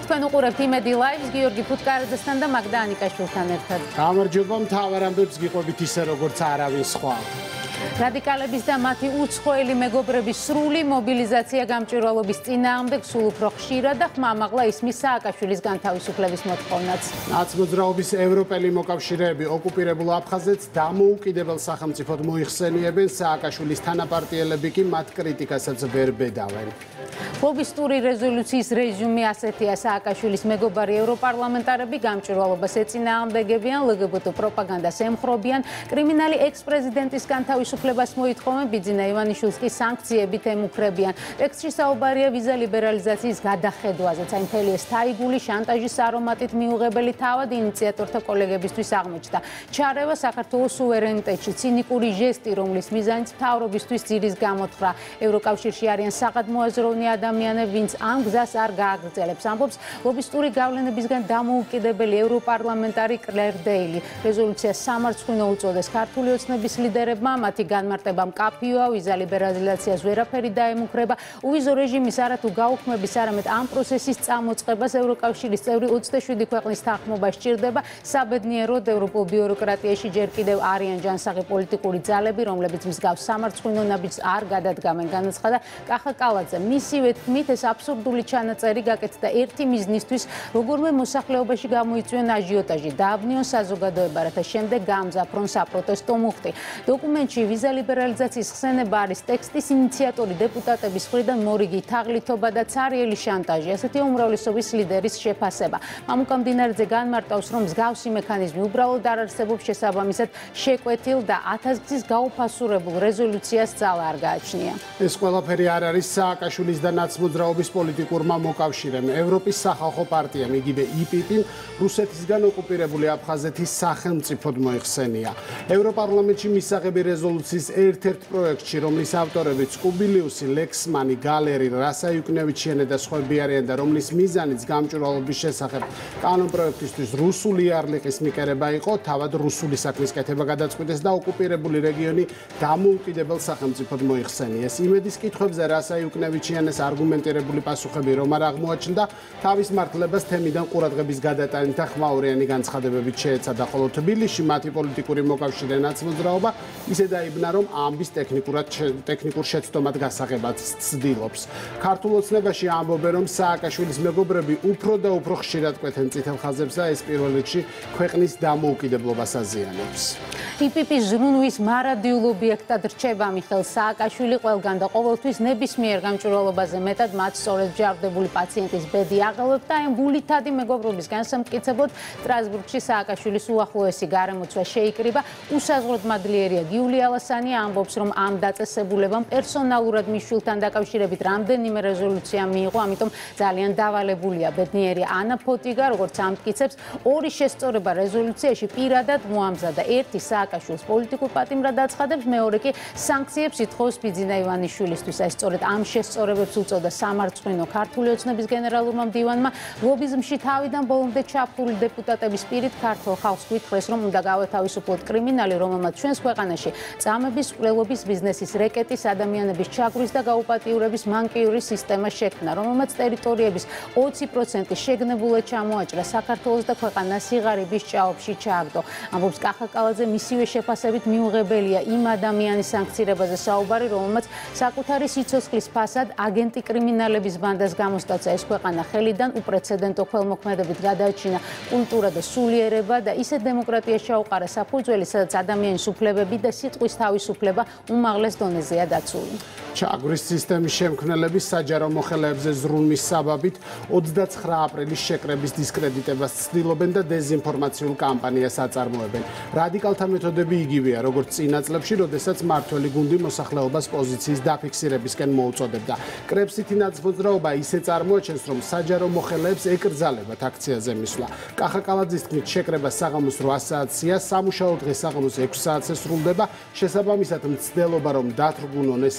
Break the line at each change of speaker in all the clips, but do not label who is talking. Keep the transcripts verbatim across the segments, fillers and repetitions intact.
თქვენ უყურებთ იმედი ლაივს გიორგი ფუტკარაძესთან და მაგდა ანიკაშვილთან ერთად.
გამარჯობა, მთავარ ამბებს გიყვებით ისე როგორც არავის სხვა.
რადიკალების და მათი უცხოელი მეგობრების სრული მობილიზაცია გამჭვირვალობის წინააღმდეგ სულ უფრო ხშირად და ხმამაღლა ისმის სააკაშვილის განთავისუფლების მოთხოვნაც.
ნაცმოძრაობის ევროპელი მოკავშირეები ოკუპირებულ აფხაზეთს დამოუკიდებელ სახელმწიფოდ მოიხსენიებენ, სააკაშვილის თანაპარტიელები კი მათ კრიტიკასაც ვერ ბედავენ.
ლობისტური რეზოლუციის რეზიუმე ასეთია: სააკაშვილის მეგობარი ევროპარლამენტარები გამჭვირვალობას ეწინააღმდეგებიან, ლგბტ პროპაგანდას ემხრობიან, კრიმინალი ექს-პრეზიდენტის განთავისუფლებას მოითხოვენ, ბიძინა ივანიშვილს კი სანქციებით ემუქრებიან. ტექსტში საუბარია ვიზა ლიბერალიზაციის გადახედვაზეც. აი მთელი ეს თაიგული შანტაჟის არომატით მიუღებელი თავად ინიციატორთა კოლეგებისთვის აღმოჩნდა. ჩარევა საქართველოს სუვერენიტეტში, ცინიკური ჟესტი, რომლის მიზანიც მთავრობისთვის ძირის გამოთხრა. ევროკავშირში არიან საყდმოაზროვნე ადამიანები, ვინც ამ გზას არ გააგრძელებს, ამბობს ლობისტური გავლენებისგან დამოუკიდებელი ევროპარლამენტარი კლერ დეილი. რეზოლუციას სამარცხვინო უწოდეს ქართული ოცნების ლიდერებმა, მათი განმარტება მკაფიოა, ვიზა ლიბერალიზაციას ვერაფერი დაემუქრება, უვიზო რეჟიმის არათუ გაუქმების, არამედ ამ პროცესის წამოწყებას ევროკავშირის წევრი ოცდაშვიდი ქვეყნის თანხმობა სჭირდება. საბედნიეროდ ევროპულ ბიუროკრატიაში ჯერ კიდევ არიან ჯანსაღი პოლიტიკური ძალები, რომლებიც მსგავს სამარცხვინო ნაბიჯს არ გადადგამენ, განაცხადა კახა კალაძე. მისივე თქმით, ეს აბსურდული ჩანაწერი გაკეთდა ერთი მიზნისთვის, როგორმე მოსახლეობაში გამოიწვიონ აჟიოტაჟი, დააბნიონ საზოგადოება, რათა შემდეგ გაამძაფრონ საპროტესტო მუხტი. დოკუმენტში ვიზა ლიბერალიზაციის ხსენება არის ტექსტის ინიციატორი დეპუტატების მხრიდან მორიგი თაღლითობა და ცარიელი შანტაჟი, ასეთი უმრავლესობის ლიდერის შეფასება. მამუკა მდინარეძე განმარტავს, რომ მსგავსი მექანიზმი უბრალოდ არ არსებობს, შესაბამისად შეკვეთილ და ათასგზის გაუფასურებულ რეზოლუციას ძალა არ გააჩნია.
ეს ყველაფერი არ არის სააკაშვილის და ნაცმოძრაობის პოლიტიკურმა მოკავშირემ. ევროპის სახალხო პარტიამ, იგივე იპიპ-ი, რუსეთისგან ოკუპირებული აფხაზეთის სახელმწიფოდ მოიხსენია. ევროპარლამენტში მისაღები რეზოლუციის ერთ-ერთ პროექტში, რომლის ავტორებიც კუბილიუსი, ლექსმანი, გალერი, რასაიუკნევიჩიანი და სხვები არიან და რომლის მიზანიც გამჭვირვალობის შესახებ კანონპროექტისთვის რუსული იარლიყის მიკერება იყო, თავად რუსული საქმის კეთება გადაწყვიტეს და ოკუპირებული რეგიონი დამოუკიდებელ სახელმწიფოდ მოიხსენიეს. იმედის კითხვებზე რასაიუკნევიჩიანეს არგუმენტირებული პასუხები რომ არ აღმოაჩნდა, თავის მართლებას თემიდან ყურადღების გადატანით და ხმაურიანი განცხადებებით შეეცადა, ხოლო თბილისში მათი პოლიტიკური მოკავშირე ნაცმოძრაობა ისე დაიბნა, რომ ამბის ტექნიკურად ტექნიკურ შეცდომად გასაღებაც ცდილობს. ქართულ ოცნებაში ამბობენ, რომ სააკაშვილის მეგობრები უფრო და უფრო ხშირად კვეთენ წითელ ხაზებს და ეს პირველ რიგში ქვეყნის დამოუკიდებლობას აზიანებს.
იპიპ-ის ზრუნვის მარადიულ ობიექტად რჩება მიხეილ სააკაშვილი ყველგან და ყოველთვის ნებისმიერ გამჭვირვალობაზე მეტად მათ სწორედ ჯარდებული პაციენტის ბედი აღელვებდა. აი გულითადი მეგობრობის განსამტკიცებლად სტრასბურგში სააკაშვილის უახლოესი გარემოცვა შეიკრიბა. უსაზღვროდ მადლიერია გიული ალასანი ამბობს, რომ ამ დაწესებულებამ პერსონალურად მის შვილთან დაკავშირებით რამდენიმე რეზოლუცია მიიღო, ამიტომ ძალიან დავალებულია. ბედნიერი ანა ფოტიგა, როგორც ამტკიცებს, ორი შესწორება რეზოლუციაში პირადად მოამზადა. ერთი სააკაშვილს პოლიტიკურ პატიმრად აცხადებს, მეორე კი სანქციებს ითხოვს ბიძინა ივანიშვილისთვის. ეს სწორედ ამ შესწორებებს უწოდა სამარცხვინო ქართული ოცნების გენერალურმა მდივანმა. ლობიზმში თავიდან ბოლომდე ჩაფრული დეპუტატების პირით ქართულ ხალხს გითხრეს, რომ უნდა გავეთავისუფლოთ კრიმინალი, რომელმაც ჩვენს ქვეყანაში წამების, მკვლელობის, ბიზნესის რეკეტის, ადამიანების ჩაგვრის და გაუპატიურების მანკიური სისტემა შექმნა, რომელმაც ტერიტორიების ოცი პროცენტი შეგნებულად ჩამოაჭრა საქართველოს და ქვეყანას სიღარიბის ჭაობში ჩააგდო. ამბობს კახა კალაძე, მისივე შეფასებით მიუღებელია იმ ადამიანის სანქცირებაზე საუბარი, რომელმაც საკუთარი სიცოცხლის ფასად აგენტი კრიმინალების ბანდას გამოსტაცა. ეს ქვეყანა ხელიდან უპრეცედენტო ქველმოქმედებით გადააჩინა კულტურა და სულიერება და ისეთ დემოკრატიას ჩაუყარა საფუძველი, სადაც ადამიანის უფლებები და სიტყვის თავისუფლება უმაღლეს დონეზეა დაცული.
ჩაგვის სისტემის შემქმნელების საჯარო მოხელეებზე ზრუნვის საბაბით ოცდაცხრა აპრილის შეკრების დისკრედიტებას ცდილობენ და დეზინფორმაციულ კამპანიას აწარმოებენ. რადიკალთა მეთოდები იგივეა, როგორც წინა წლებში, როდესაც მართველი გუნდი მოსახლეობას პოზიციის დაფიქსირებისკენ მოუწოდებდა. კრებსითი ნაცმოძრაობა ისე წარმოაჩენს, რომ საჯარო მოხელეებს ეკრძალებათ აქციაზე მისვლა. კახა კალაძის თქმით, შეკრება საღამოს რვა საათზეა, სამუშაო დღე საღამოს ექვს საათზე სრულდება. შესაბამისად, მცდელობა რომ დათრგუნონ ეს ადამიანები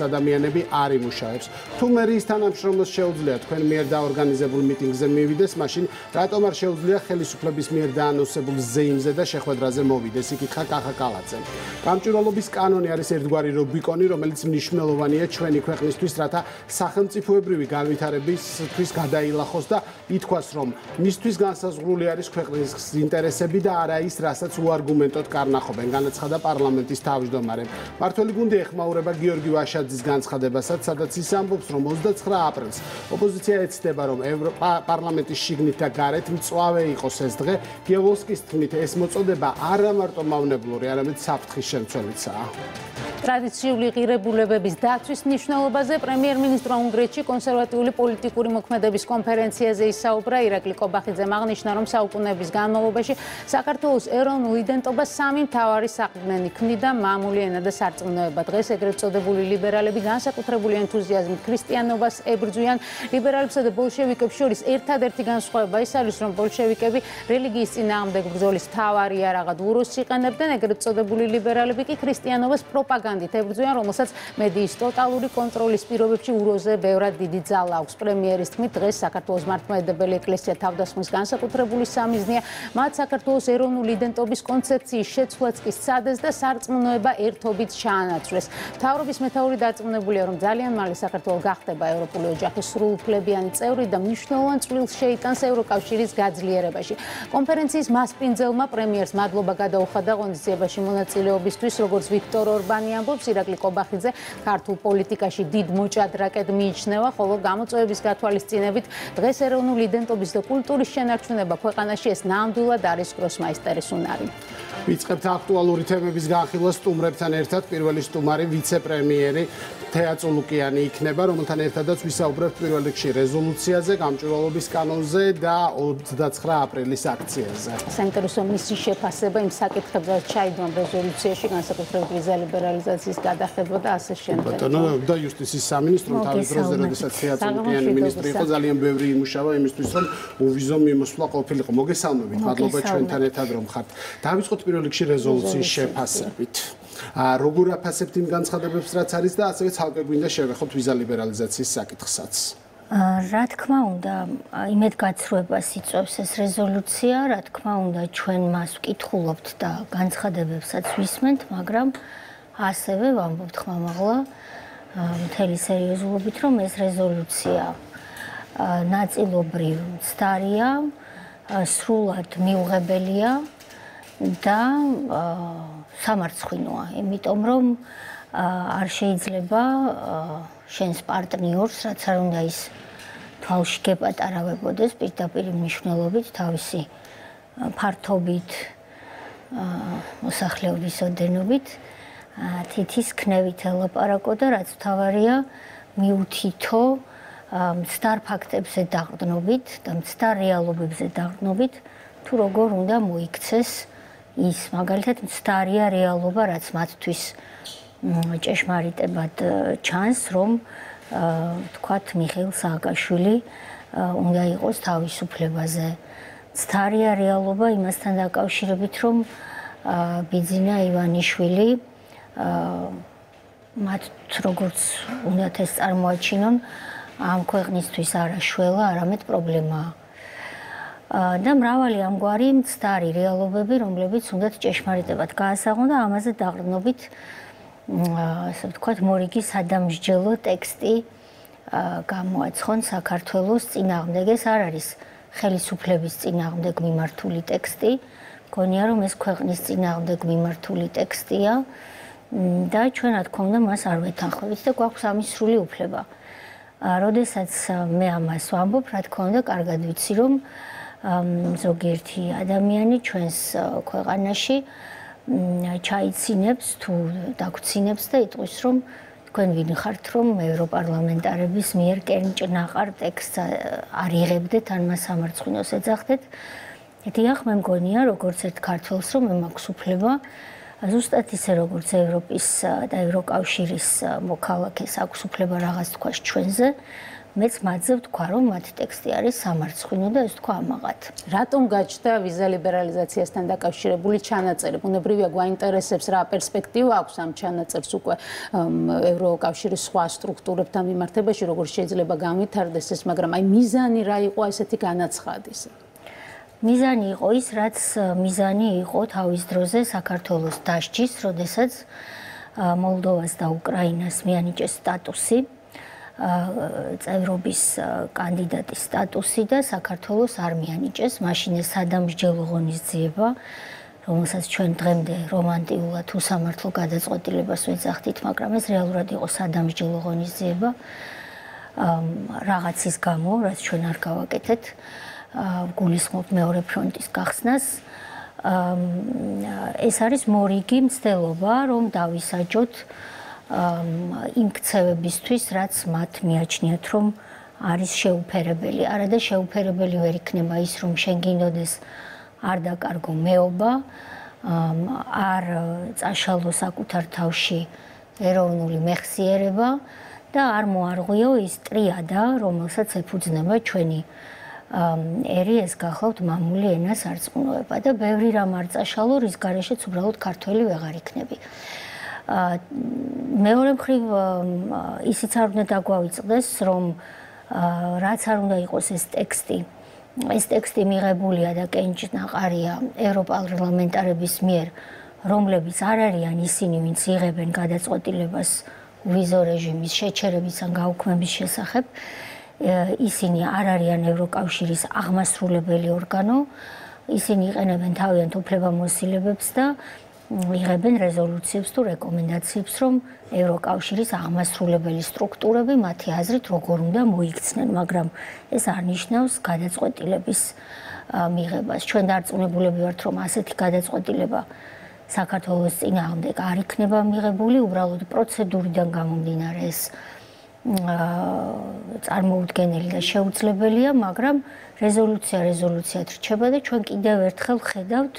ადამიანები არ იმუშავებს. თუ მე ის თანამშრომლოს შეუძლია თქვენ მიერ დაორგანიზებულ მიტინგზე მივიდეს, მაშინ რატომ არ შეუძლია ხელისუფლების მიერ დაანონსებულ ზეიმზე და შეხვედრაზე მოვიდეს, იკითხა კახა კალაძემ. გამჭვირვალობის კანონი არის ერთგვარი რუბიკონი, რომელიც მნიშვნელოვანია ჩვენი ქვეყნისთვის, რათა სახელმწიფოებრივი განვითარებისთვის გადაილახოს და ითქვას, რომ მისთვის განსაზღვრული არის ქვეყნის ინტერესები და არა ის, რასაც უარგუმენტოდ კარნახობენ, განაცხადა პარლამენტის თავმჯდომარემ. მართველი გუნდი ეხმაურება გიორგი ვაშაძის განცხადებასაც, სადაც ის ამბობს, რომ ოცდაცხრა აპრილს ოპოზიცია ეცდება, რომ პარლამენტის შიგნით და გარეთ მწვავე იყოს ეს დღე. გიოვოსკის თქმით, ეს მოწოდება არა მარტო მავნებლური, არამედ საფრთხის შემცველიცაა.
ტრადიციული ღირებულებების დაცვის მნიშვნელობაზე პრემიერ-მინისტრმა უნგრეთში კონსერვატიული პოლიტიკური მოქმედების კონფერენციაზე ისაუბრა. ირაკლი კობახიძემ აღნიშნა, რომ საუკუნეების განმავლობაში საქართველოს ეროვნულ იდენტობას სამი მთავარი საყრდენი ქმნიდა: მამული ენა და სარწმუნოება. დღეს ეგრეთ წოდებული ლიბერალები განსაკუთრებული ენთუზიაზმით ქრისტიანობას ებრძვიან. ლიბერალებსა და ბოლშევიკებს შორის ერთადერთი განსხვავება ის არის, რომ ბოლშევიკები რელიგიის წინააღმდეგ ბრძოლის მთავარი იარაღად უროსს იყენებდნენ, ეგრეთ წოდებული ლიბერალები კი ქრისტიანობას პროპაგანდით ებრძვიან, რომელსაც მედიის ტოტალური კონტროლის პირობებში უროზე ბევრად დიდი ძალა აქვს. პრემიერის თქმით, დღეს საქართველოს მართლმადიდებელი ეკლესია თავდასხმის განსაკუთრებული სამიზნეა. მათ საქართველოს ეროვნული იდენტობის კონცეფციის შეცვლაც კი სცადეს და სარწმუნოება ერთობით ჩაანაცვლეს. მთავრობის მეთაური დარწმუნებულია, რომ ძალიან მალე საქართველო გახდება ევროპული ოჯახის სრულუფლებიანი წევრი და მნიშვნელოვან წვლილს შეიტანს ევროკავშირის გაძლიერებაში. კონფერენციის მასპინძელმა პრემიერს მადლობა გადაუხადა ღონისძიებაში მონაწილეობისთვის, როგორც ვიქტორ ორბანი ამბობს, ირაკლი კობახიძე ქართულ პოლიტიკაში დიდ მოჭადრაკედ მიიჩნევა, ხოლო გამოწვევების გათვალისწინებით დღეს ეროვნული იდენტობის და კულტურის შენარჩუნება ქვეყანაში ეს ნამდვილად არის გროსმაისტერის უნარი.
ვიწყებთ აქტუალური თემების განხილვას სტუმრებთან ერთად. პირველი სტუმარი ვიცე-პრემიერი თეა წულუკიანი იქნება, რომელთან ერთადაც ვისაუბრებთ პირველ რიგში რეზოლუციაზე, გამჭვირვალობის კანონზე და ოცდაცხრა აპრილის აქციაზე.
საინტერესო მისი შეფასება იმ საკითხებზე ჩაიდო რეზოლუციაში, განსაკუთრებით ვიზა ლიბერალიზაციის გადახდება და ასე შემდეგ.
ბატონო და იუსტიციის სამინისტრომ თავის დროზე, როდესაც თეა წულუკიანი მინისტრი იყო, ძალიან ბევრი იმუშავა იმისთვის, რომ უვიზო მიმოსვლა ყოფილიყო. მოგესალმებით, მადლობა ჩვენთან ერთად რომ ხართ. დავიწყოთ პირველ რიგში რეზოლუციის შეფასებით. როგორ აფასებთ იმ განცხადებებს, რაც არის და ასევე ცალკე გვინდა შევეხოთ ვიზა ლიბერალიზაციის საკითხსაც.
რა თქმა უნდა, იმედგაცრუებას იწვევს ეს რეზოლუცია, რა თქმა უნდა, ჩვენ მას ვკითხულობთ და განცხადებებსაც ვისმენთ, მაგრამ ასევე ვამბობთ ხმამაღლა მთელი სერიოზულობით, რომ ეს რეზოლუცია ნაწილობრივ მცდარია, სრულად მიუღებელია და სამარცხვინოა, იმიტომ რომ არ შეიძლება შენს პარტნიორს, რაც არ უნდა ის თვალში გეპატარავებოდეს პირდაპირ მნიშვნელობით თავისი ფართობით, მოსახლეობის ოდენობით, თითის ქნევით ელაპარაკო და რაც მთავარია, მიუთითო მცდარ ფაქტებზე დაყრდნობით და მცდარ რეალობებზე დაყრდნობით, თუ როგორ უნდა მოიქცეს ის მაგალითად მცდარია რეალობა, რაც მათთვის ჭეშმარიტებად ჩანს, რომ თქვათ მიხეილ სააკაშვილი უნდა იყოს თავისუფლებაზე. მცდარია რეალობა იმასთან დაკავშირებით, რომ ბიძინა ივანიშვილი მათ როგორც უნდათ ეს წარმოაჩინონ, ამ ქვეყნისთვის არა შველა, არამედ პრობლემაა. და მრავალი ამგვარი მცდარი რეალობები, რომლებიც უნდათ ჭეშმარიტებად გაასაღონ და ამაზე დაყრდნობით ასე ვთქვათ, მორიგი სადამსჯელო ტექსტი გამოაცხონ საქართველოს წინააღმდეგ. ეს არ არის ხელისუფლების წინააღმდეგ მიმართული ტექსტი. მგონია, რომ ეს ქვეყნის წინააღმდეგ მიმართული ტექსტია და ჩვენ რა თქმა უნდა მას არ ვეთანხმებით და გვაქვს ამის სრული უფლება. როდესაც მე ამას ვამბობ, რა თქმა უნდა, კარგად ვიცი, რომ ზოგიერთი ადამიანი ჩვენს ქვეყანაში ჩაიცინებს თუ დაგვრცინებს და იტყვის, რომ თქვენ ვინ ხართ, რომ ევროპარლამენტარების მიერ კენჭნაყარ ტექსტს არ იღებდეთ, ან მას სამარცხვინოს ეძახდეთ. დიახ, მე მგონია, როგორც ერთ ქართველს, რომ მე მაქვს უფლება, ზუსტად ისე როგორც ევროპის და ევროკავშირის მოქალაქეს აქვს უფლება რაღაც თქვას ჩვენზე, მეც მათზე ვთქვა, რომ მათი ტექსტი არის სამარცხვინო და ეს თქვა ამაღად.
რატომ გაჩნდა ვიზა ლიბერალიზაციასთან დაკავშირებული ჩანაწერი? ბუნებრივია, გვაინტერესებს რა პერსპექტივა აქვს ამ ჩანაწერს უკვე ევროკავშირის სხვა სტრუქტურებთან მიმართებაში, როგორ შეიძლება განვითარდეს ეს, მაგრამ აი მიზანი რა იყო ესეთი განაცხადის?
მიზანი იყო ის, რაც მიზანი იყო თავის დროზე საქართველოს დასჯის, როდესაც მოლდოვას და უკრაინას მიანიჭეს სტატუსი, წევრობის კანდიდატის სტატუსი და საქართველოს არ მიანიჭეს. მაშინ ეს სადამსჯელო ღონისძიება, რომელსაც ჩვენ დღემდე რომანტიულად უსამართლო გადაწყვეტილებას ვეძახდით, მაგრამ ეს რეალურად იყო სადამსჯელო ღონისძიება რაღაცის გამო, რაც ჩვენ არ გავაკეთეთ. გულისხმობ მეორე ფრონტის გახსნას. ეს არის მორიგი მცდელობა, რომ დავისაჯოთ იმ ქცევებისთვის, რაც მათ მიაჩნიათ, რომ არის შეუფერებელი. არა და შეუფერებელი ვერ იქნება ის, რომ შენ გინდოდეს არ დაკარგო მეობა, არ წაშალო საკუთარ თავში ეროვნული მეხსიერება და არ მოარღვიო ის ტრიადა, რომელსაც ეფუძნება ჩვენი ერი ეს გახლავთ მამული ენა სარწმუნოება და ბევრი რამ არ წაშალო, რის გარეშეც უბრალოდ ქართველი ვეღარ იქნები. მეორე მხრივ ისიც არ უნდა დაგვავიწყდეს, რომ რაც არ უნდა იყოს ეს ტექსტი, ეს ტექსტი მიღებულია და კენჭნაყარია ევროპარლამენტარების მიერ, რომლებიც არ არიან ისინი, ვინც იღებენ გადაწყვეტილებას ვიზო რეჟიმის შეჩერების ან გაუქმების შესახებ. ისინი არ არიან ევროკავშირის აღმასრულებელი ორგანო, ისინი იყენებენ თავიანთ უფლებამოსილებებს და იღებენ რეზოლუციებს თუ რეკომენდაციებს, რომ ევროკავშირის აღმასრულებელი სტრუქტურები მათი აზრით როგორ უნდა მოიქცნენ, მაგრამ ეს არ ნიშნავს გადაწყვეტილების მიღებას. ჩვენ დარწმუნებულები ვართ, რომ ასეთი გადაწყვეტილება საქართველოს წინააღმდეგ არ იქნება მიღებული, უბრალოდ პროცედურიდან გამომდინარე ეს წარმოუდგენელი და შეუძლებელია, მაგრამ რეზოლუცია რეზოლუციად რჩება და ჩვენ კიდევ ერთხელ ხედავთ,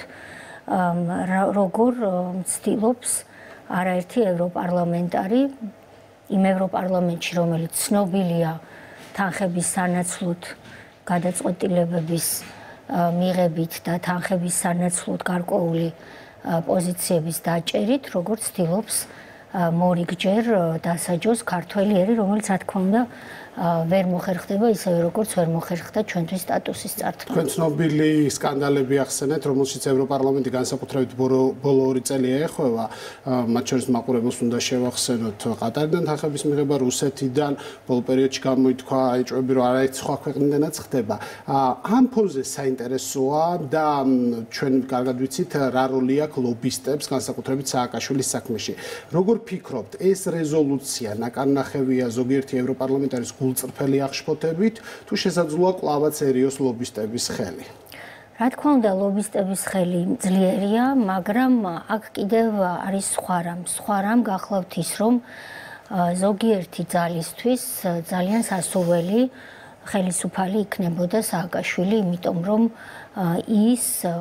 როგორ ცდილობს არაერთი ევროპარლამენტარი იმ ევროპარლამენტში, რომელიც ცნობილია თანხების სანაცვლოდ გადაწყვეტილებების მიღებით და თანხების სანაცვლოდ გარკვეული პოზიციების დაჭერით, როგორც ცდილობს მორიგჯერ დასაჯოს ქართველი ერი, რომელიც რა თქმა უნდა ვერ მოხერხდება ისევე როგორც ვერ მოხერხდა ჩვენთვის სტატუსის წართვა.
თქვენ ცნობილი სკანდალები ახსენეთ, რომელშიც ევროპარლამენტი განსაკუთრებით ბოლო ორი წელია ეხვევა, მათ შორის მაყურებელს უნდა შევახსენოთ ყატარიდან თანხების მიღება, რუსეთიდან ბოლო პერიოდში გამოითქვა ეჭვები, რომ არაერთი სხვა ქვეყნიდანაც ხდება. ამ ფონზე საინტერესოა და ჩვენ კარგად ვიცით რა როლი აქვს ლობისტებს, განსაკუთრებით სააკაშვილის საქმეში. როგორ ფიქრობთ, ეს რეზოლუცია ნაკარნახევია ზოგიერთი ევროპარლამენტარის გულწრფელი აღშფოთებით, თუ შესაძლოა კლავაცერიოს ლობისტების ხელი?
რა თქმა უნდა, ლობისტების ხელი ძლიერია, მაგრამ აქ კიდევ არის სხვა რამ. სხვა რამ გახლავთ ის, რომ ზოგიერთი ძალისთვის ძალიან სასურველი ხელისუფალი იქნებოდა სააკაშვილი, იმიტომ რომ ის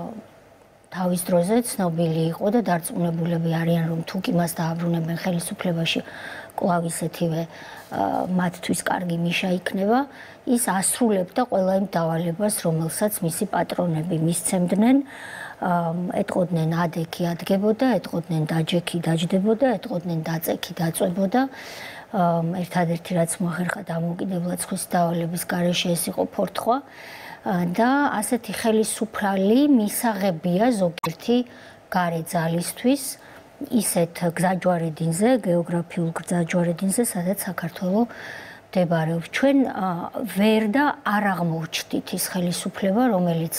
თავის დროზე ცნობილი იყო და დარწმუნებულები არიან, რომ თუ კი მას დააბრუნებენ ხელისუფლებაში, კვლავ ისეთივე მათთვის კარგი მიშა იქნება, ის ასრულებდა ყველა იმ დავალებას, რომელსაც მისი პატრონები მისცემდნენ, ეტყოდნენ ადექი ადგებოდა, ეტყოდნენ დაჯექი დაჯდებოდა, ეტყოდნენ დაწექი დაწვებოდა. ერთადერთი რაც მოახერხა დამოუკიდებლად ზღვის დავალების გარეშე ეს იყო ფორთხვა. და ასეთი ხელისუფალი მისაღებია ზოგიერთი გარე ძალისთვის ისეთ გზაჯვარედინზე, გეოგრაფიულ გზაჯვარედინზე, სადაც საქართველოს მდებარეობს. ჩვენ ვერ და არ აღმოჩნდით ის ხელისუფლება, რომელიც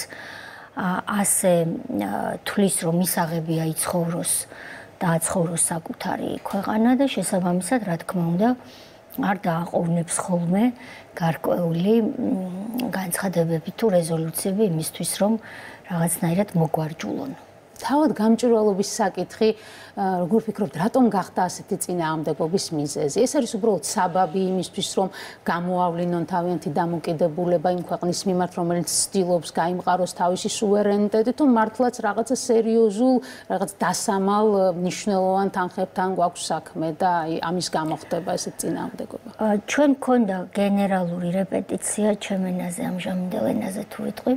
ასე თulis რომ მისაღებია იცხოვროს და აცხოვროს საკუთარი ქვეყანა და შესაბამისად, რა თქმა უნდა, არ დააყოვნებს ხოლმე გარკვეული განცხადებები თუ რეზოლუციები იმისთვის, რომ რაღაცნაირად მოგვარჯულონ.
თავად გამჭვირვალობის საკითხი, როგორ ფიქრობთ, რატომ გახდა ასეთი წინააღმდეგობის მიზეზი? ეს არის უბრალოდ საბაბი იმისთვის, რომ გამოავლინონ თავიანთი დამოკიდებულება იმ ქვეყნის მიმართ, რომელიც ცდილობს გაიმყაროს თავისი სუვერენიტეტი, თუ მართლაც რაღაცა სერიოზულ, რაღაც დასამალ მნიშვნელოვან თანხებთან გვაქვს საქმე და ამის გამო ხდება ესეთ წინააღმდეგობა?
ჩვენ გქონდა გენერალური რეპეტიცია ჩემენაზე, ამჟამინდელ ენაზე თუ ვიტყვი.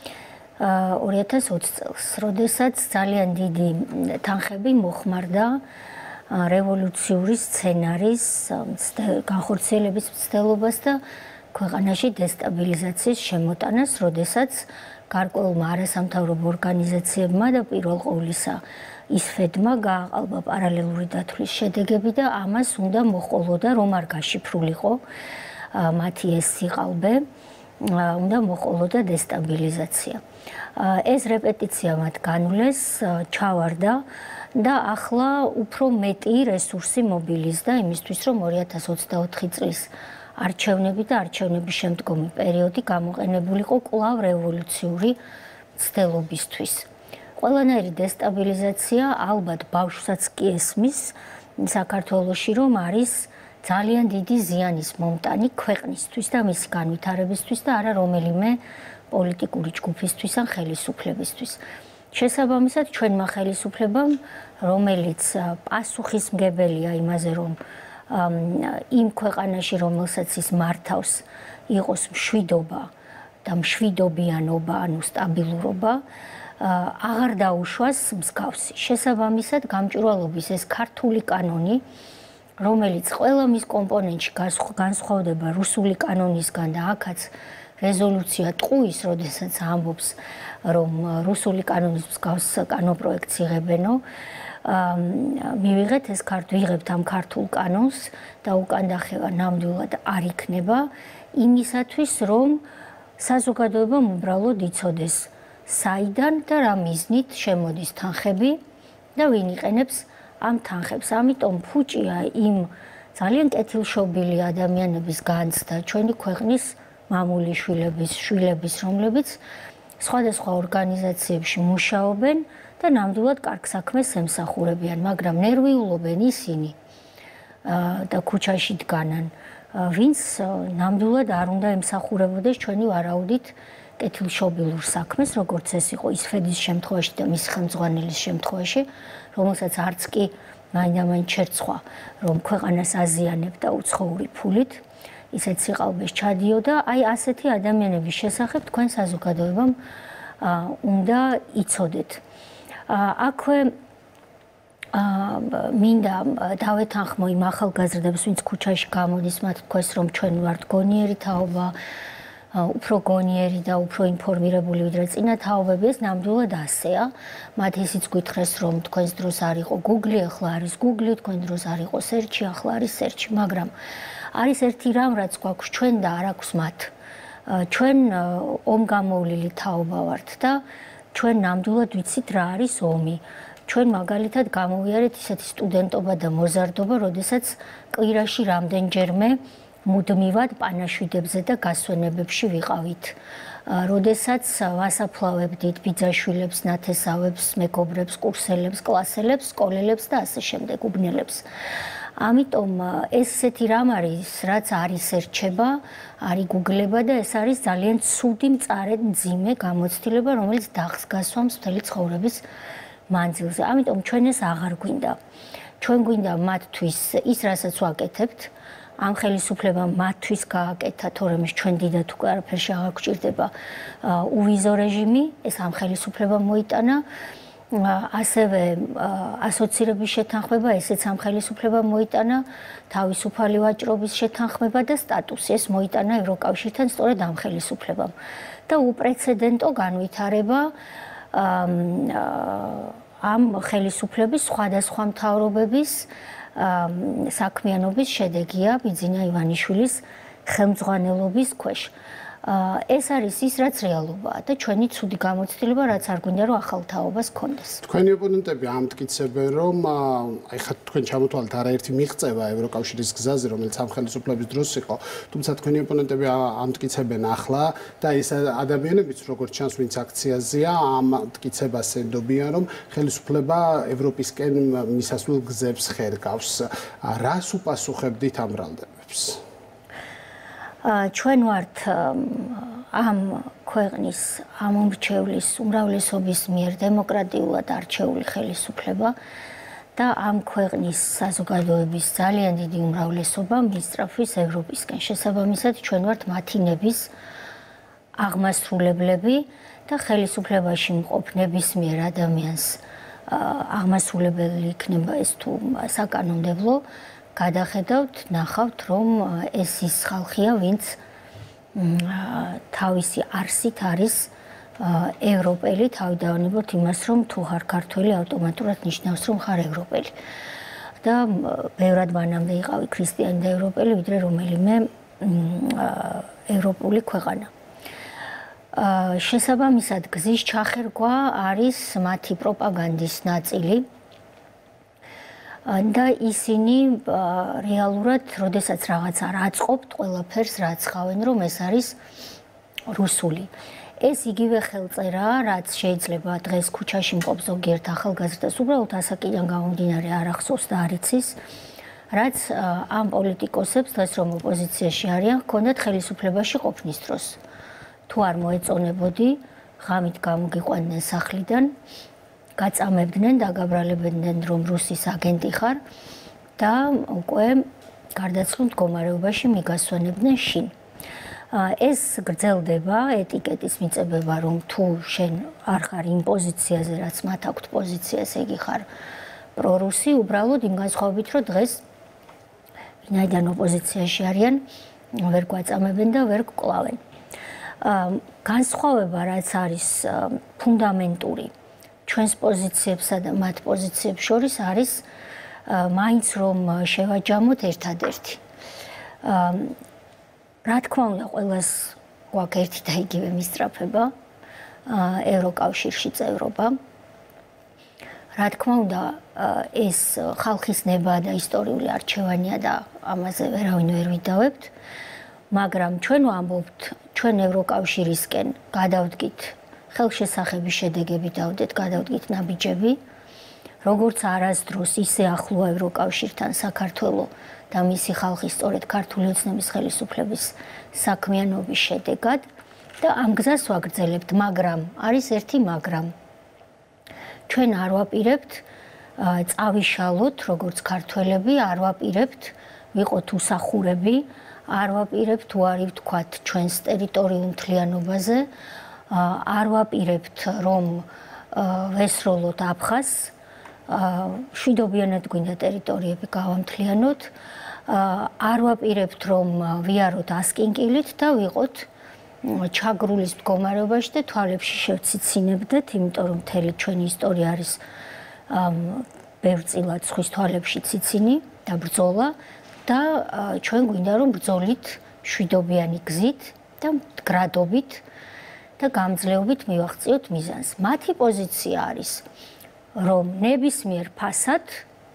ორი ათას ოცი წელს, როდესაც ძალიან დიდი თანხები მოხმარდა რევოლუციური სცენარის განხორციელების მცდელობას და ქვეყანაში დესტაბილიზაციის შემოტანას, როდესაც გარკვეულმა არასამთავრობო ორგანიზაციებმა და პირველ ყოვლისა ისფედმა გააყალბა პარალელური დათვლის შედეგები და ამას უნდა მოჰყოლოდა, რომ არ გაშიფრულიყო მათი ეს სიყალბე, უნდა მოჰყოლოდა დესტაბილიზაცია. ეს რეპეტიცია მათ განვლეს, ჩავარდა და ახლა უფრო მეტი რესურსი მობილიზდა იმისთვის, რომ ორი ათას ოცდაოთხი წლის არჩევნები და არჩევნების შემდგომი პერიოდი გამოყენებულიყო კვლავ რევოლუციური მცდელობისთვის. ყველანაირი დესტაბილიზაცია ალბათ ბავშვსაც კი ესმის საქართველოში, რომ არის ძალიან დიდი ზიანის მომტანი ქვეყნისთვის და მისი განვითარებისთვის და არა რომელიმე პოლიტიკური ჯგუფისთვის ან ხელისუფლებისთვის. შესაბამისად, ჩვენმა ხელისუფლებამ, რომელიც პასუხისმგებელია იმაზე, რომ იმ ქვეყანაში, რომელსაც ის მართავს, იყოს მშვიდობა და მშვიდობიანობა, ანუ სტაბილურობა, აღარ დაუშვას მსგავსი. შესაბამისად, გამჭვირვალობის ეს ქართული კანონი, რომელიც ყველა მის კომპონენტში განსხვავდება რუსული კანონისგან და აქაც რეზოლუცია ტყუის, როდესაც ამბობს, რომ რუსული კანონის მსგავს კანონპროექტს იღებენო, მივიღეთ ეს ქართულ ვიღებთ ამ ქართულ კანონს და უკან დახევა ნამდვილად არ იქნება იმისათვის, რომ საზოგადოებამ უბრალოდ იცოდეს საიდან და რა მიზნით შემოდის თანხები და ვინ იყენებს ამ თანხებს. ამიტომ ფუჭია იმ ძალიან კეთილშობილი ადამიანების განცდა ჩვენი ქვეყნის მამული შვილების, შვილების, რომლებიც სხვადასხვა ორგანიზაციებში მუშაობენ და ნამდვილად კარგ საქმეს ემსახურებიან, მაგრამ ნერვიულობენ ისინი და ქუჩაში დგანან, ვინც ნამდვილად არ უნდა ემსახურებოდეს ჩვენი ვარაუდით კეთილშობილურ საქმეს, როგორც ეს იყო ისფედის შემთხვევაში და მის ხელმძღვანელის შემთხვევაში, რომელსაც არც კი მაინდა-მაინც შერცხვა, რომ ქვეყანას აზიანებდა უცხოური ფულით, ისეთ სიყალბეს ჩადიოდა, აი ასეთი ადამიანების შესახებ თქვენ საზოგადოებამ უნდა იცოდეთ. აქვე მინდა დავეთანხმო იმ ახალგაზრდებს, ვინც ქუჩაში გამოდის, მათ თქვეს, რომ ჩვენ ვართ გონიერი თაობა, უფრო გონიერი და უფრო ინფორმირებული ვიდრე წინა თაობები, ეს ნამდვილად ასეა. მათ ისიც გითხრეს, რომ თქვენს დროს არ იყო Google, ახლა არის Google, თქვენ დროს არ იყო search, ახლა არის search, მაგრამ არის ერთი რამ, რაც გვაქვს ჩვენ და არ აქვს მათ. ჩვენ ომგამოვლილი თაობა ვართ და ჩვენ ნამდვილად ვიცით რა არის ომი. ჩვენ მაგალითად გამოვიარეთ ისეთი სტუდენტობა და მოზარდობა, როდესაც კვირაში რამდენჯერმე მუდმივად პანაშვიდებზე და გასვენებებში ვიყავით. როდესაც ვასაფლავებდით ბიძაშვილებს, ნათესავებს, მეგობრებს, კურსელებს, კლასელებს, სკოლელებს და ასე შემდეგ უბნელებს. ამიტომ ეს ესეთი რამ არის, რაც არის ერჩება, არის გუგლება და ეს არის ძალიან ცუდი მწარე მძიმე გამოცდილება, რომელიც დახს გასვამს მთელი ცხოვრების მანძილზე. ამიტომ ჩვენ ეს აღარ გვინდა. ჩვენ გვინდა მათთვის ის, რასაც ვაკეთებთ, ამ ხელისუფლებამ მათთვის გააკეთა, თორემ ჩვენ დიდად უკვე არაფერში აღარ გვჭირდება უვიზო რეჟიმი, ეს ამ ხელისუფლებამ მოიტანა. ასევე ასოცირების შეთანხმება, ესეც ამ ხელისუფლებამ მოიტანა, თავისუფალი ვაჭრობის შეთანხმება და სტატუსი, ეს მოიტანა ევროკავშირთან სწორედ ამ ხელისუფლებამ. და უპრეცედენტო განვითარება ამ ხელისუფლების სხვადასხვა მთავრობების საქმიანობის შედეგია ბიძინა ივანიშვილის ხელმძღვანელობის ქვეშ. ეს არის ის, რაც რეალობაა და ჩვენი ცუდი გამოცდილება, რაც არ გვინდა რომ ახალ თაობას გქონდეს.
თქვენი ოპონენტები ამტკიცებენ, რომ აი ხა თქვენ ჩამოთვალეთ არაერთი მიღწევა ევროკავშირის გზაზე, რომელიც ამ ხელისუფლების დროს იყო, თუმცა თქვენი ოპონენტები ამტკიცებენ ახლა და ეს ადამიანებიც როგორც ჩანს, ვინც აქციაზეა, ამ მტკიცებას ენდობიან, რომ ხელისუფლება ევროპისკენ მისასვლელ გზებს ხერგავს. რას უპასუხებდით ამ ბრალდებებს?
ჩვენ ვართ ამ ქვეყნის ამომრჩევლის უმრავლესობის მიერ დემოკრატიულად არჩეული ხელისუფლება და ამ ქვეყნის საზოგადოების ძალიან დიდი უმრავლესობა მისწრაფვის ევროპისკენ. შესაბამისად, ჩვენ ვართ მათი ნების აღმასრულებლები და ხელისუფლებაში მყოფ ნებისმიერ ადამიანს აღმასრულებელი იქნება ეს თუ საკანონმდებლო. გადახედავთ, ნახავთ, რომ ეს ის ხალხია, ვინც თავისი არსით არის ევროპელი, თავიდანვე იმას, რომ თუ ხარ ქართველი, ავტომატურად ნიშნავს, რომ ხარ ევროპელი. და ბევრად მანამდე იყავი ქრისტიანი და ევროპელი, ვიდრე რომელიმე ევროპული ქვეყანა. შესაბამისად, გზის ჩახერგვა არის მათი პროპაგანდის ნაწილი. და ისინი რეალურად, როდესაც რაღაც არ აწყობთ, ყველაფერს რაც ხავენ, რომ ეს არის რუსული. ეს იგივე ხელწერაა, რაც შეიძლება დღეს ქუჩაში მყოფ ზოგიერთ ახალგაზრდას უბრალოდ ასაკიდან გამომდინარე არ ახსოვს და არ იცის, რაც ამ პოლიტიკოსებს დღეს რომ ოპოზიციაში არიან, ჰქონდათ ხელისუფლებაში ყოფნის დროს. თუ არ მოეწონებოდი, ღამით გამოგიყვანდნენ სახლიდან, გაწამებდნენ და გაგაბრალებდნენ, რომ რუსის აგენტი ხარ და უკვე გარდაცვლილ მდგომარეობაში მიგასვენებდნენ შინ. ეს გრძელდება, ეტიკეტის მიწებება, რომ თუ შენ არ ხარ იმ პოზიციაზე, რაც მათ აქვთ პოზიციას, იგი ხარ პრორუსი, უბრალოდ იმ განსხვავებით, რომ დღეს ვინაიდან ოპოზიციაში არიან, ვერ გვაწამებენ და ვერ გკლავენ. განსხვავება, რაც არის ფუნდამენტური ჩვენს პოზიციებსა და მათ პოზიციებს შორის არის მაინც რომ შევაჯამოთ ერთადერთი. რა თქმა უნდა, ყველას გვაქვს ერთი და იგივე მისწრაფება ევროკავშირში წევრობა. რა თქმა უნდა, ეს ხალხის ნება და ისტორიული არჩევანია და ამაზე ვერავინ ვერ ვიდავებთ, მაგრამ ჩვენ ვამბობთ, ჩვენ ევროკავშირისკენ გადავდგით ხელშესახების შედეგები დავდეთ, გადავდგით ნაბიჯები, როგორც არასდროს ისე ახლოა ევროკავშირთან საქართველო და მისი ხალხი სწორედ ქართული ოცნების ხელისუფლების საქმიანობის შედეგად და ამ გზას ვაგრძელებთ, მაგრამ არის ერთი მაგრამ. ჩვენ არ ვაპირებთ წავიშალოთ, როგორც ქართველები, არ ვაპირებთ ვიყოთ უსახურები, არ ვაპირებთ უარი ვთქვათ ჩვენს ტერიტორიულ მთლიანობაზე, არ ვაპირებთ რომ ვესროლოთ აფხაზს, შვიდობიანად გვინდა ტერიტორიები გავამთლიანოთ, არ ვაპირებთ რომ ვიაროთ ასკინკილით და ვიყოთ ჩაგრულის მდგომარეობაში და თვალებში შევციცინებდეთ, იმიტომ რომ მთელი ჩვენი ისტორია არის ბევრწილად სხვის თვალებში ციცინი და ბრძოლა და ჩვენ გვინდა რომ ბრძოლით შვიდობიანი გზით და მდგრადობით და გამძლეობით მივახციოთ მიზანს. მათი პოზიცია არის რომ ნებისმიერ ფასად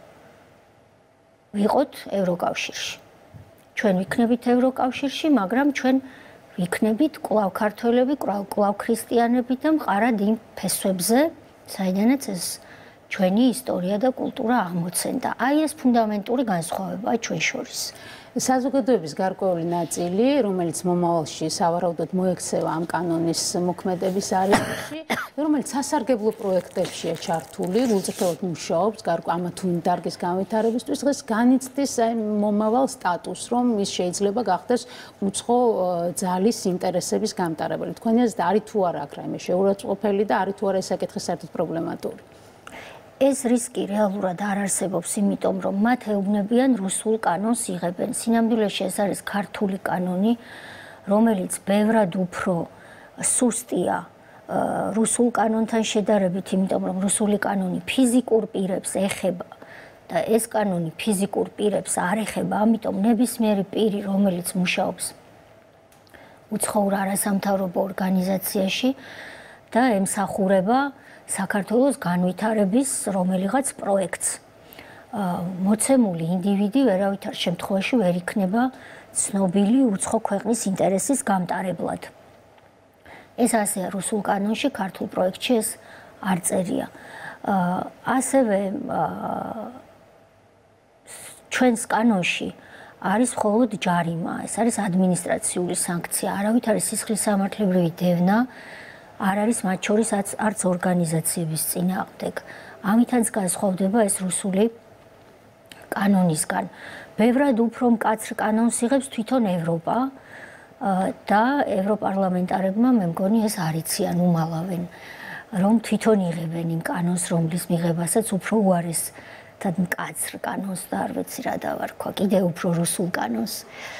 ვიყოთ ევროკავშირში. ჩვენ ვიქნებით ევროკავშირში, მაგრამ ჩვენ ვიქნებით კვლავ ქართველები, კვლავ ქრისტიანები და მყარად იმ ფესვებზე, საიდანაც ეს ჩვენი ისტორია და კულტურა აღმოცენდა. აი ეს ფუნდამენტური განსხვავებაა ჩვენ შორის.
საზოგადოების გარკვეული ნაწილი, რომელიც მომავალში სავარაუდოდ მოექცევა ამ კანონის მოქმედების არეში, რომელიც სასარგებლო პროექტებშია ჩართული, გულწრფელად მუშაობს ამა თუ იმ დარგის განვითარებისთვის, დღეს განიცდის მომავალ სტატუსს, რომ ის შეიძლება გახდეს უცხო ძალის ინტერესების გამტარებელი. თქვენი აზრით არის თუ არა აქ რაიმე შეურაცხყოფელი და არის თუ არა ეს საკითხი საერთოდ პრობლემატური?
ეს რისკი რეალურად არ არსებობს, იმიტომ რომ მათ ეუბნებიან რუსულ კანონს იღებენ. სინამდვილეში ეს არის ქართული კანონი, რომელიც ბევრად უფრო სუსტია რუსულ კანონთან შედარებით, იმიტომ რომ რუსული კანონი ფიზიკურ პირებს ეხება და ეს კანონი ფიზიკურ პირებს არ ეხება, ამიტომ ნებისმიერი პირი, რომელიც მუშაობს უცხოურ არასამთავრობო ორგანიზაციაში და ემსახურება საქართველოს განვითარების რომელიღაც პროექტს. მოცემული ინდივიდი ვერავითარ შემთხვევაში ვერ იქნება ცნობილი უცხო ქვეყნის ინტერესის გამტარებლად. ეს ასეა რუსულ კანონში, ქართულ პროექტში ეს არ წერია. ასევე ჩვენს კანონში არის მხოლოდ ჯარიმა, ეს არის ადმინისტრაციული სანქცია, არავითარი სისხლის სამართლებრივი დევნა არ არის მათ შორის არც ორგანიზაციების წინააღმდეგ. ამითაც განსხვავდება ეს რუსული კანონისგან. ბევრად უფრო მკაცრ კანონს იღებს თვითონ ევროპა და ევროპარლამენტარებმა მე მგონი ეს არ იციან, უმალავენ, რომ თვითონ იღებენ იმ კანონს, რომლის მიღებასაც უფრო უარესად მკაცრ კანონს და არ ვიცი რა დავარქვა, კიდევ უფრო რუსულ კანონს.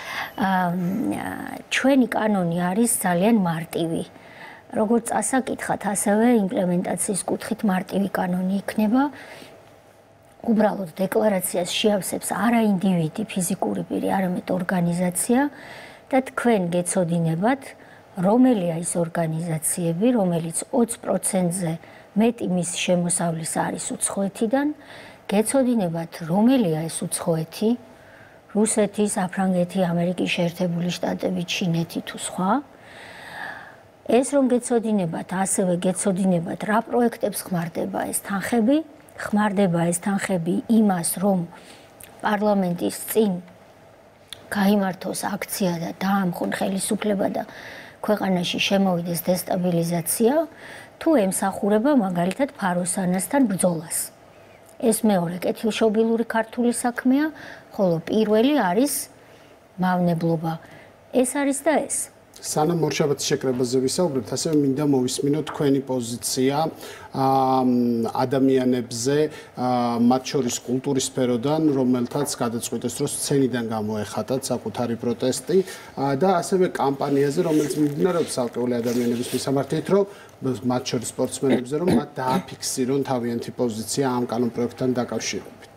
ჩვენი კანონი არის ძალიან მარტივი. როგორც წასაკითხად, ასევე იმპლემენტაციის კუთხით მარტივი კანონი იქნება. უბრალოდ დეკლარაციას შეავსებს არა ინდივიდი, ფიზიკური პირი, არამედ ორგანიზაცია და თქვენ გეცოდინებათ, რომელია ის ორგანიზაციები, რომელიც ოცი პროცენტზე მეტი მის შემოსავლის არის უცხოეთიდან, გეცოდინებათ, რომელია ეს უცხოეთი, რუსეთი, საფრანგეთი, ამერიკის შეერთებული შტატები, ჩინეთი თუ სხვა. ეს რომ გეცოდინებათ, ასევე გეცოდინებათ, რა პროექტებს ხმარდება ეს თანხები, ხმარდება ეს თანხები იმას, რომ პარლამენტის წინ გაიმართოს აქცია და დაამხონ ხელისუფლება და ქვეყანაში შემოვიდეს დესტაბილიზაცია, თუ ემსახურება მაგალითად ფაროსანასთან ბრძოლას. ეს მეორე კეთილშობილური ქართული საქმეა, ხოლო პირველი არის მავნებლობა. ეს არის და ეს.
სანამ ორშაბათის შეკრებაზე ვისაუბრებთ, ასევე მინდა მოვისმინოთ თქვენი პოზიცია ადამიანებზე, მათ შორის კულტურის სფეროდან, რომელთაც გადაწყვიტეს, რომ სცენიდან გამოეხატათ საკუთარი პროტესტი და ასევე კამპანიაზე, რომელიც მიმდინარეობს ცალკეული ადამიანების მისამართით, რომ მათ შორის სპორტსმენებზე, რომ მათ დააფიქსირონ თავიანთი პოზიცია ამ კანონპროექტთან დაკავშირებით.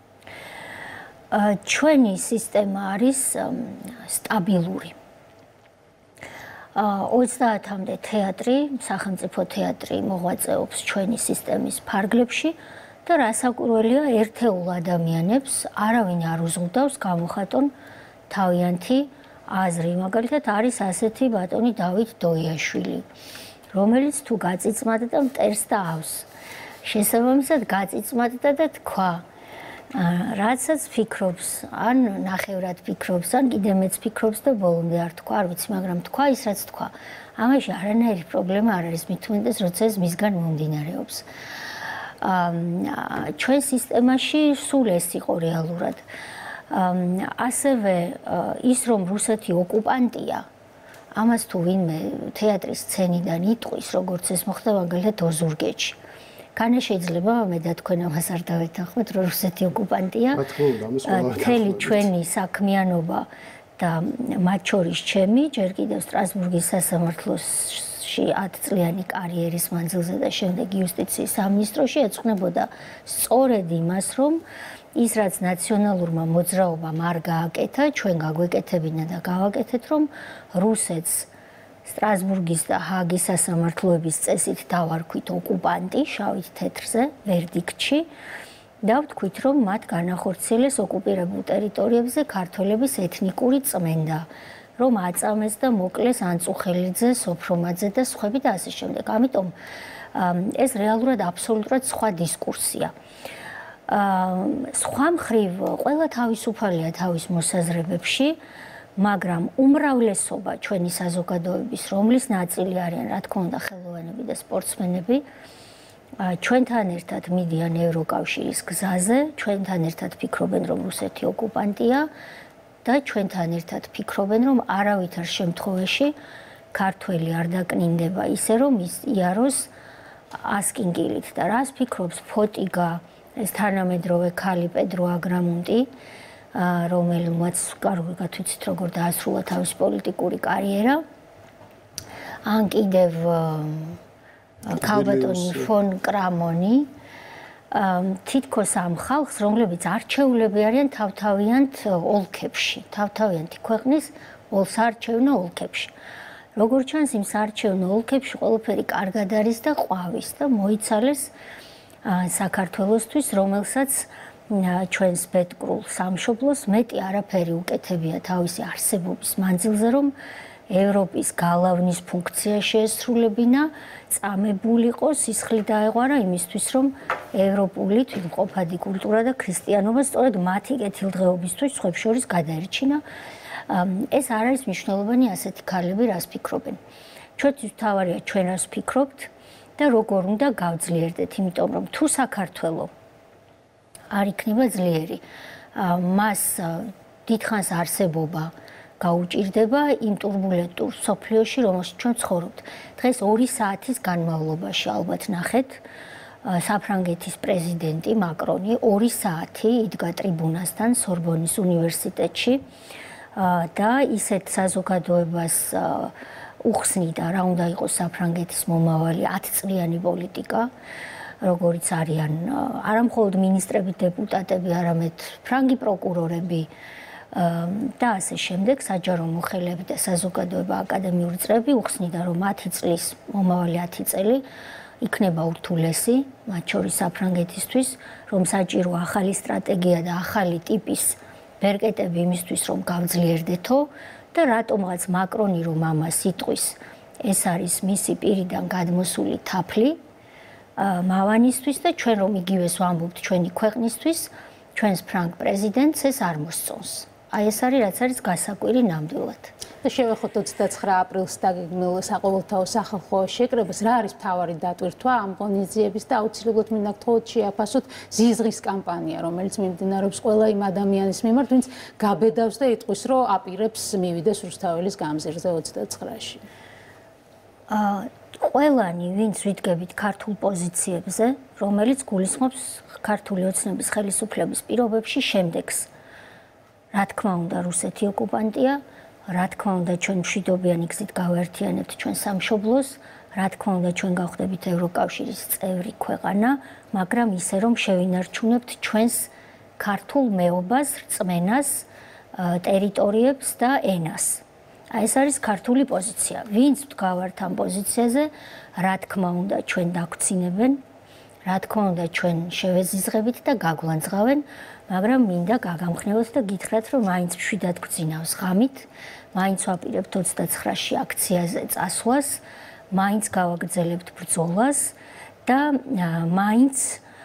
ჩვენი სისტემა არის სტაბილური. ოცდაათამდე თეატრი, სახელმწიფო თეატრი მოღვაწეობს ჩვენი სისტემის ფარგლებში და რასაკვირველია, ერთეულ ადამიანებს არავინ არ უზღუდავს გამოხატონ თავიანთი აზრი. მაგალითად არის ასეთი ბატონი დავით დოიაშვილი, რომელიც თუ გაწიწმადდა მტერს და ავს. შესაბამისად გაწიწმადდა და თქვა, რაცაც ფიქრობს, ან ნახევრად ფიქრობს, ან კიდე მეც ფიქრობს და ბოლომდე არ თქვა, არ ვიცი, მაგრამ თქვა ის რაც თქვა. ამაში არანაირი პრობლემა არ არის, მით უმეტეს, როცა ეს მისგან მომდინარეობს. ჩვენ სისტემაში სულ ეს იყო რეალურად. ასევე ის რომ რუსეთი ოკუპანტია, ამას თუ ვინმე თეატრის სცენიდან იტყვის, როგორც ეს მოხდა მაგალითად ოზურგეთში. Can შეიძლება მე და თქვენ ამას არ დავეთანხმეთ, რომ რუსეთი ოკუპანტია. მთელი ჩვენი საქმიანობა და მათ შორის ჩემი, ჯერ კიდევ სტრასბურგის სასამართლოში ათი წლიანი კარიერის მანძილზე და შემდეგ იუსტიციის სამინისტროში ეძღვნებოდა სწორედ იმას, რომ ის რაც ნაციონალურმა მოძრაობამ არ გააკეთა, ჩვენ გაგვეკეთებინა და გავაკეთეთ, რომ რუსეთს სტრასბურგის და ჰააგის სასამართლოების წესით დავარქვით ოკუპანტი შავით თეთრზე ვერდიქტში და ვთქვით, რომ მათ განახორციელეს ოკუპირებულ ტერიტორიებზე ქართველების ეთნიკური წმენდა, რომ აწამეს და მოკლეს ანწუხელიძე, სოფრომაძე და სხვები და ასე შემდეგ. ამიტომ ეს რეალურად აბსოლუტურად სხვა დისკურსია. სხვა მხრივ, ყველა თავისუფალია თავის მოსაზრებებში, მაგრამ უმრავლესობა ჩვენი საზოგადოების, რომლის ნაწილი არიან, რა თქმა უნდა, ხელოვანები და სპორტსმენები, ჩვენთან ერთად მიდიან ევროკავშირის გზაზე, ჩვენთან ერთად ფიქრობენ, რომ რუსეთი ოკუპანტია და ჩვენთან ერთად ფიქრობენ, რომ არავითარ შემთხვევაში ქართველი არ დაკნინდება ისე, რომ ის იაროს ასკინგილით და რას ფიქრობს ფოტიგა, ეს თანამედროვე ქალი პედრო აგრამუნტი, რომელმაც კარგად ვიცით, როგორ დაასრულა თავისი პოლიტიკური კარიერა. ან კიდევ ქალბატონი ფონ კრამონი, თითქოს ამ ხალხს, რომლებიც არჩეულები არიან თავთავიანთ ოლქებში, თავთავიანთი ქვეყნის ოლსაარჩევნო ოლქებში. როგორც ჩანს, იმ საარჩევნო ოლქებში ყველაფერი კარგად არის და ყვავის და მოიცალეს საქართველოსთვის, რომელსაც ჩვენს ბედკრულ სამშობლოს მეტი არაფერი უკეთებია თავისი არსებობის მანძილზე, რომ ევროპის გალავნის ფუნქცია შეესრულებინა, წამებულიყო, სისხლი დაეღვარა იმისთვის, რომ ევროპული თვითმყოფადი კულტურა და ქრისტიანობა სწორედ მათი კეთილდღეობისთვის სხვებს შორის გადაერჩინა. ეს არ არის მნიშვნელოვანი ასეთი ქალები, რას ფიქრობენ. ჩვენთვის თავარია ჩვენ რას ვფიქრობთ და როგორ უნდა გავძლიერდეთ, იმიტომ რომ თუ საქართველო არ იქნება ძლიერი, მას დიდხანს არსებობა გაუჭირდება იმ ტურბულენტურ სოფლიოში, რომელშიც ჩვენ ცხოვრობთ. დღეს ორი საათის განმავლობაში ალბათ ნახეთ, საფრანგეთის პრეზიდენტი მაკრონი ორი საათი იდგა ტრიბუნასთან სორბონის უნივერსიტეტში და ისეთ საზოგადოებას უხსნიდა, რა უნდა იყოს საფრანგეთის მომავალი ათწლიანი პოლიტიკა, როგორიც არიან არა მხოლოდ მინისტრები, დეპუტატები, არამედ ფრანგი პროკურორები და ასე შემდეგ, საჯარო მოხელეები და საზოგადოება აკადემიური წრეები უხსნიდა, რომ ათი წლის მომავალი ათი წელი იქნება ურთულესი, მათ შორის საფრანგეთისთვის, რომ საჭირო ახალი სტრატეგია და ახალი ტიპის ბერკეტები იმისთვის, რომ გავძლიერდეთო და რატომღაც მაკრონი რომ ამას იტყვის, ეს არის მისი პირიდან გადმოსული თაფლი მავანისთვის და ჩვენ რომ იგივეს ვამბობთ ჩვენი ქვეყნისთვის, ჩვენს ფრანგ პრეზიდენტს ეს არ მოსწონს. აი ეს არის რაც არის გასაკვირი ნამდვილად.
და შევეხოთ ოცდაცხრა აპრილს დაგეგმილ საყოველთაო სახალხო შეკრებას, რა არის მთავარი დატვირთვა ამ ღონისძიების და აუცილებლად მინდა გთხოვოთ შეაფასოთ ზიზღის კამპანია, რომელიც მიმდინარეობს ყველა იმ ადამიანის მიმართ, ვინც გაბედავს და იტყვის, რომ აპირებს მივიდეს რუსთაველის გამზირზე ოცდაცხრაში.
აა ყველანი, ვინც ვიდგებით ქართულ პოზიციებზე, რომელიც გულისხმობს ქართული ოცნების ხელისუფლების პირობებში შემდეგს. რა თქმა უნდა, რუსეთი ოკუპანტია, რა თქმა უნდა, ჩვენ მშვიდობიანი გზით გავაერთიანებთ ჩვენ სამშობლოს, რა თქმა უნდა, ჩვენ გავხდებით ევროკავშირის წევრი ქვეყანა, მაგრამ ისე რომ შევინარჩუნებთ ჩვენს ქართულ მეობას, რწმენას, ტერიტორიებს და ენას. აი ეს არის ქართული პოზიცია. ვინც ვდგავართ ამ პოზიციაზე, რა თქმა უნდა, ჩვენ დაგვცინებენ, რა თქმა უნდა, ჩვენ შევეზიზღებით და გაგვანძღავენ, მაგრამ მინდა გაგამხნევოთ და გითხრათ, რომ მაინც მშვიდად გვძინავს ღამით, მაინც ვაპირებთ ოცდაცხრაში აქციაზე წასვლას, მაინც გავაგრძელებთ ბრძოლას და მაინც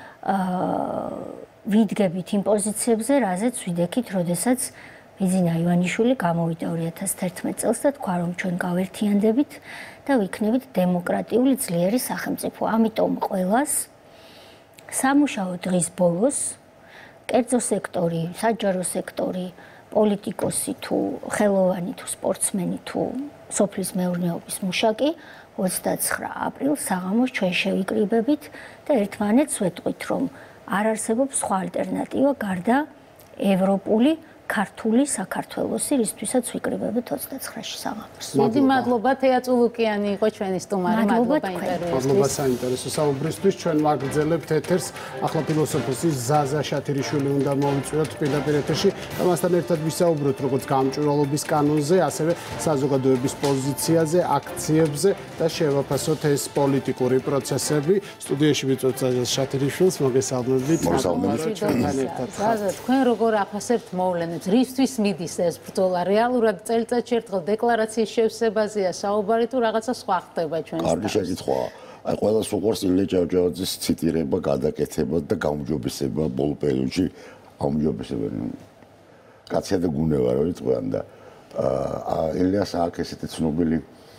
ვიდგებით იმ პოზიციებზე, რაზეც ვიდექით, როდესაც ბიძინა ივანიშვილი გამოვიდა ორი ათას თერთმეტ წელს და თქვა, რომ ჩვენ გავერთიანდებით და ვიქნებით დემოკრატიული ძლიერი სახელმწიფო. ამიტომ ყველას სამუშაო დღის ბოლოს კერძო სექტორი, საჯარო სექტორი, პოლიტიკოსი თუ ხელოვანი თუ სპორტსმენი თუ სოფლის მეურნეობის მუშაკი ოცდაცხრა აპრილს საღამოს ჩვენ შევიკრიბებით და ერთმანეთს ვეტყვით, რომ არ არსებობს სხვა ალტერნატივა გარდა ევროპული ქართული საქართველოსი, რისთვისაც ვიკრიბებით ოცდაცხრაში საღამოს.
დიდი მადლობა თეა წულუკიანი იყო ჩვენი სტუმარი, მადლობა ინტერვიუსთვის.
მადლობა საინტერესო საუბრისთვის. ჩვენ ვაგრძელებთ ეთერს. ახლა ფილოსოფოსი ზაზა შათირიშვილი უნდა მოვიწვიოთ პირდაპირ ეთერში. ამასთან ერთად ვისაუბროთ როგორც გამჭვირვალობის კანონზე, ასევე საზოგადოების პოზიციაზე, აქციებზე და შევაფასოთ ეს პოლიტიკური პროცესები. სტუდიაში ვიწვევთ ზაზა შათირიშვილს, მოგესალმებით.
ზაზა, თქვენ როგორ აფასებთ მოვლენებს? რისთვის მიდის ეს ბრძოლა? რეალურად წელიწადში ერთხელ დეკლარაციის შევსებაზეა საუბარი თუ რაღაცა სხვა ხდება ჩვენს?
კარგი შეკითხვაა. აი ყველას უყვარს ილია ჭავჭავაძის ციტირება, გადაკეთება და გაუმჯობესება ბოლო პერიოდში აუმჯობესებენ. კაცია და გუნევა რა ვიტყვიან და აა ილიას აქვს ესეთი ცნობილი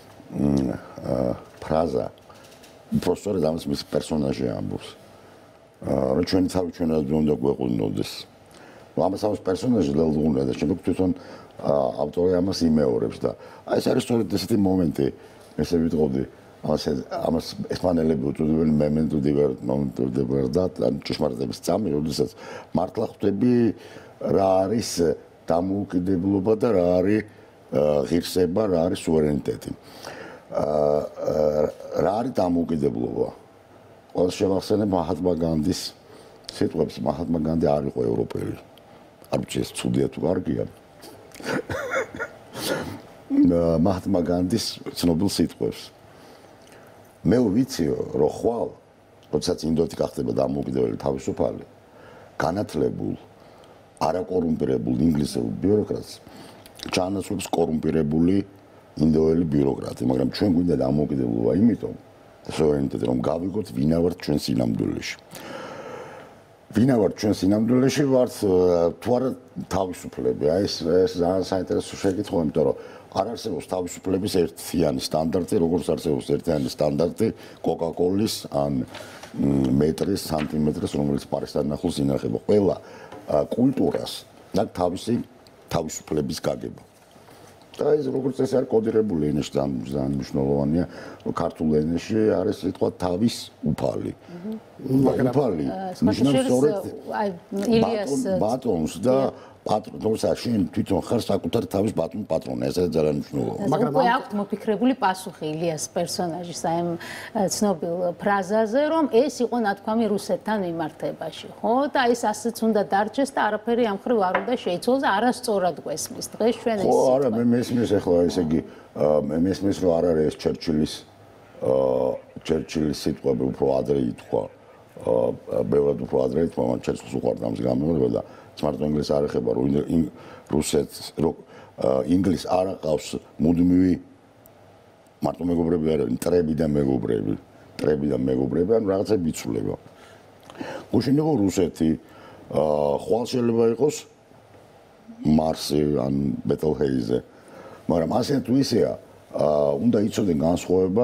ფრაზა. უბრალოდ ამას მის პერსონაჟი ამბობს. აა რომ ჩვენი თავი ჩვენად უნდა გვეყოლნოდეს. ამას ამას პერსონაჟი ლელღუნა და შემდეგ თვითონ ავტორი ამას იმეორებს და აი ეს არის სწორედ ესეთი მომენტი, ესე ვიტყოდი, ამას ამას ესპანელები უწოდებენ მომენტო დივერ მომენტო დივერ და ჭეშმარიტების წამი, როდესაც მართლა ხვდები რა არის დამოუკიდებლობა და რა არის ღირსება, რა არის სუვერენიტეტი. რა არის დამოუკიდებლობა? ყველას შევახსენებ მაჰატმა განდის სიტყვებს. მაჰატმა განდი არ იყო ევროპელი. არ ვიცი ეს ცუდია თუ კარგია. მაჰტმა განდის ცნობილ სიტყვებს. მე ვიციო, რომ ხვალ, როდესაც ინდოეთი გახდება დამოუკიდებელი თავისუფალი, განათლებულ, არაკორუმპირებულ ინგლისელ ბიუროკრატს ჩაანაცვლებს კორუმპირებული ინდოელი ბიუროკრატი, მაგრამ ჩვენ გვინდა დამოუკიდებლობა იმიტომ, სუვერენიტეტი რომ გავიგოთ ვინა ვართ ჩვენ სინამდვილეში. ვინა ვართ ჩვენ სინამდვილეში ვართ თუ არა თავისუფლები. აი ეს ეს ძალიან საინტერესო შეკითხვა, იმიტომ რომ არ არსებობს თავისუფლების ერთიანი სტანდარტი, როგორც არსებობს ერთიანი სტანდარტი კოკა-კოლის ან მეტრის, სანტიმეტრის, რომელიც პარისთან ახლოს ინახება. ყველა კულტურას აქვს თავისი თავისუფლების გაგება. და ეს როგორც ეს არის კოდირებული ენაში ძალიან მნიშვნელოვანია, რომ ქართულ ენაში არის სიტყვა თავის უფალი. უფალი ნიშნავს სწორედ ილიას ბატონს და პატრონს, შენ თვითონ ხარ საკუთარ თავის ბატონ პატრონი, ეს არის ძალიან მნიშვნელოვანი.
მაგრამ უკვე აქვს მოფიქრებული პასუხი ილიას პერსონაჟის აი ამ ცნობილ ფრაზაზე, რომ ეს იყო ნათქვამი რუსეთთან მიმართებაში, ხო? და ეს ასეც უნდა დარჩეს და არაფერი ამ ხრივ არ უნდა შეიცვალოს და არასწორად გვესმის. დღეს ჩვენ ეს
ხო, არა, მე მესმის ახლა ესე იგი მე მესმის რომ არ არის ეს ჩერჩილის ჩერჩილის სიტყვები უფრო ადრე ითქვა. ბევრად უფრო ადრე ითქვა, მაგრამ ჩერჩილს უყვარდა ამის გამეორება და მარტო ინგლისს არ ეხება, რომ რუსეთს რომ ინგლისს არ აყავს მუდმივი მარტო მეგობრები არ არიან, მტრები და მეგობრები, მტრები და მეგობრები, ან რაღაცები იცვლება. გუშინ იყო რუსეთი, ხვალ შეიძლება იყოს მარსი ან ბეტელჰეიზე, მაგრამ ასე თუ ისეა, უნდა იცოდნენ განსხვავება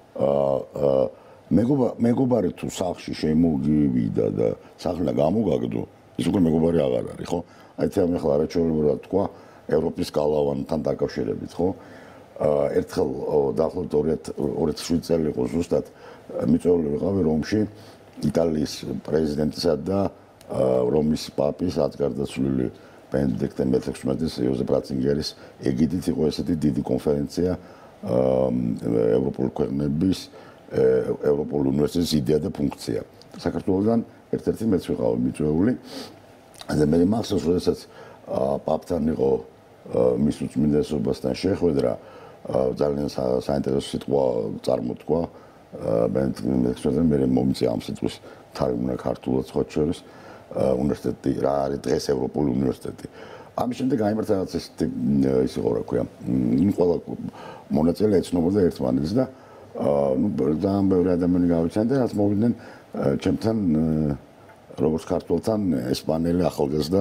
მეგობარი თუ სახლში შემოგივიდა და სახლი გამოგაგდო, ის უკვე მეგობარი აღარ არის, ხო? აი თემ ახლა არაჩვეულებრივად თქვა ევროპის გალავანთან დაკავშირებით, ხო? ერთხელ დაახლოებით ორი ათი შვიდი წელი იყო ზუსტად მიწვეული ვიყავი რომში იტალიის პრეზიდენტისა და რომის პაპის ათგარდაცვლილი ბენედიქტე მეთექვსმეტის იოზეფ რატცინგერის ეგიდით იყო ესეთი დიდი კონფერენცია ევროპულ ქვეყნების ევროპულ უნივერსიტეტის იდეა და ფუნქცია. საქართველოსთან ერთ-ერთი მეც ვიყავი მიწვეული. და მე მახსოვს, როდესაც პაპთან იყო მის უწმინდესობასთან შეხვედრა, ძალიან საინტერესო სიტყვა წარმოთქვა ბენედიქტე მე მომიწია ამ სიტყვის თარგმნა ქართულად სხვა შორის უნივერსიტეტი რა არის დღეს ევროპული უნივერსიტეტი. ამის შემდეგ გაიმართა რაღაც ის ის იყო რა ქვია. ნუ ყველა მონაწილე ეცნობოდა ერთმანეთს და ნუ ძალიან ბევრი ადამიანი გავიცანდა, რაც მოვიდნენ ჩემთან როგორც ქართველთან ესპანელი ახალგაზრდა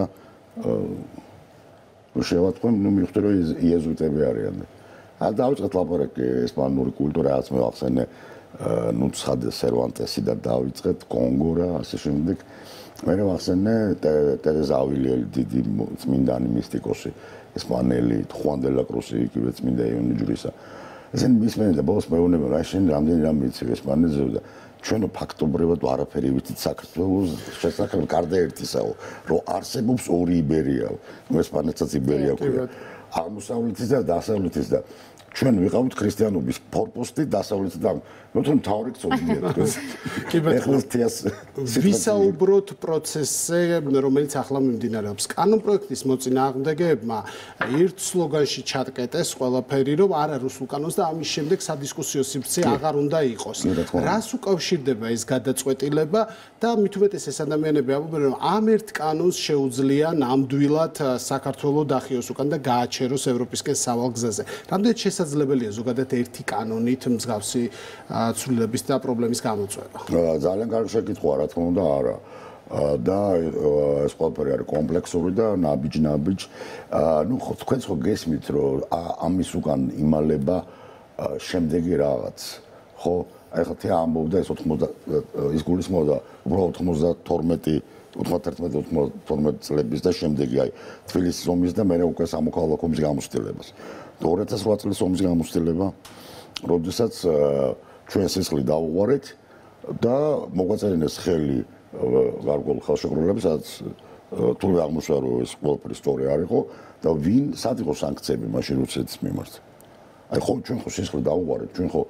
შევატყვი, ნუ მივხვდი რომ იეზუიტები არიან. ა დავიწყეთ ლაპარაკი ესპანური კულტურა, რაც მე ვახსენე, ნუ ცხადე სერვანტესი და დავიწყეთ კონგო რა, ასე შემდეგ. მე ვახსენე ტერეზა ავილიელი, დიდი წმინდანი მისტიკოსი, ესპანელი, ხუან დე ლა კრუსი, იგივე წმინდა იონი ჯვრისა. ესენი მისმენდა ბოლოს მეუბნება, რა შენ რამდენი რამ ვიცი ესპანელზე და ჩვენო ფაქტობრივად არაფერი ვიცით საქართველოს შესახებ გარდა ერთისაო, რომ არსებობს ორი იბერია, ნუ ესპანეთსაც იბერია ქვია. აღმოსავლეთის და დასავლეთის და ჩვენ ვიყავთ ქრისტიანობის ფორპოსტი დასავლეთის და მე თვითონ მთავარი წოდია თქვენ. კი ბატონო.
ვისაუბროთ პროცესზე, რომელიც ახლა მიმდინარეობს. კანონ პროექტის მოწინააღმდეგეებმა ერთ სლოგანში ჩატკეტეს ყველაფერი, რომ არა რუსულ კანონს და ამის შემდეგ სადისკუსიო სივრცე აღარ უნდა იყოს. რას უკავშირდება ეს გადაწყვეტილება და მით უმეტეს ეს ადამიანები ამბობენ, რომ ამ ერთ კანონს შეუძლია ნამდვილად საქართველოს დახიოს უკან და გააჩეროს ევროპისკენ სავალ გზაზე. რამდენად შესაძლებელია ზოგადად ერთი კანონით მსგავსი ცვლილების და პრობლემის გამოწვევა?
ძალიან კარგი შეკითხვაა, რა თქმა უნდა, არა. და ეს ყველაფერი არის კომპლექსური და ნაბიჯ-ნაბიჯ. ნუ ხო თქვენც ხო გესმით, რომ ამის უკან იმალება შემდეგი რაღაც. ხო, აი ხა თე ამბობდა ეს ოთხმოცდა ის გულისხმობდა უბრალოდ ოცდათორმეტი ოცდაერთმეტი ოცდათორმეტი წლების და შემდეგი აი თბილისის ომის და მე უკვე სამოქალაქო ომის გამოცდილებას. ორი ათას რვა წლის ომის გამოცდილება, როდესაც ჩვენ სისხლი დავუყარეთ და მოგვაწერინეს ხელი გარკვეულ ხელშეკრულებებს, სადაც თურმე აღმოჩნდა რომ ეს ყველაფერი სწორი არ იყო და ვინ სად იყო სანქციები მაშინ რუსეთის მიმართ. აი ხო ჩვენ ხო სისხლი დავუყარეთ, ჩვენ ხო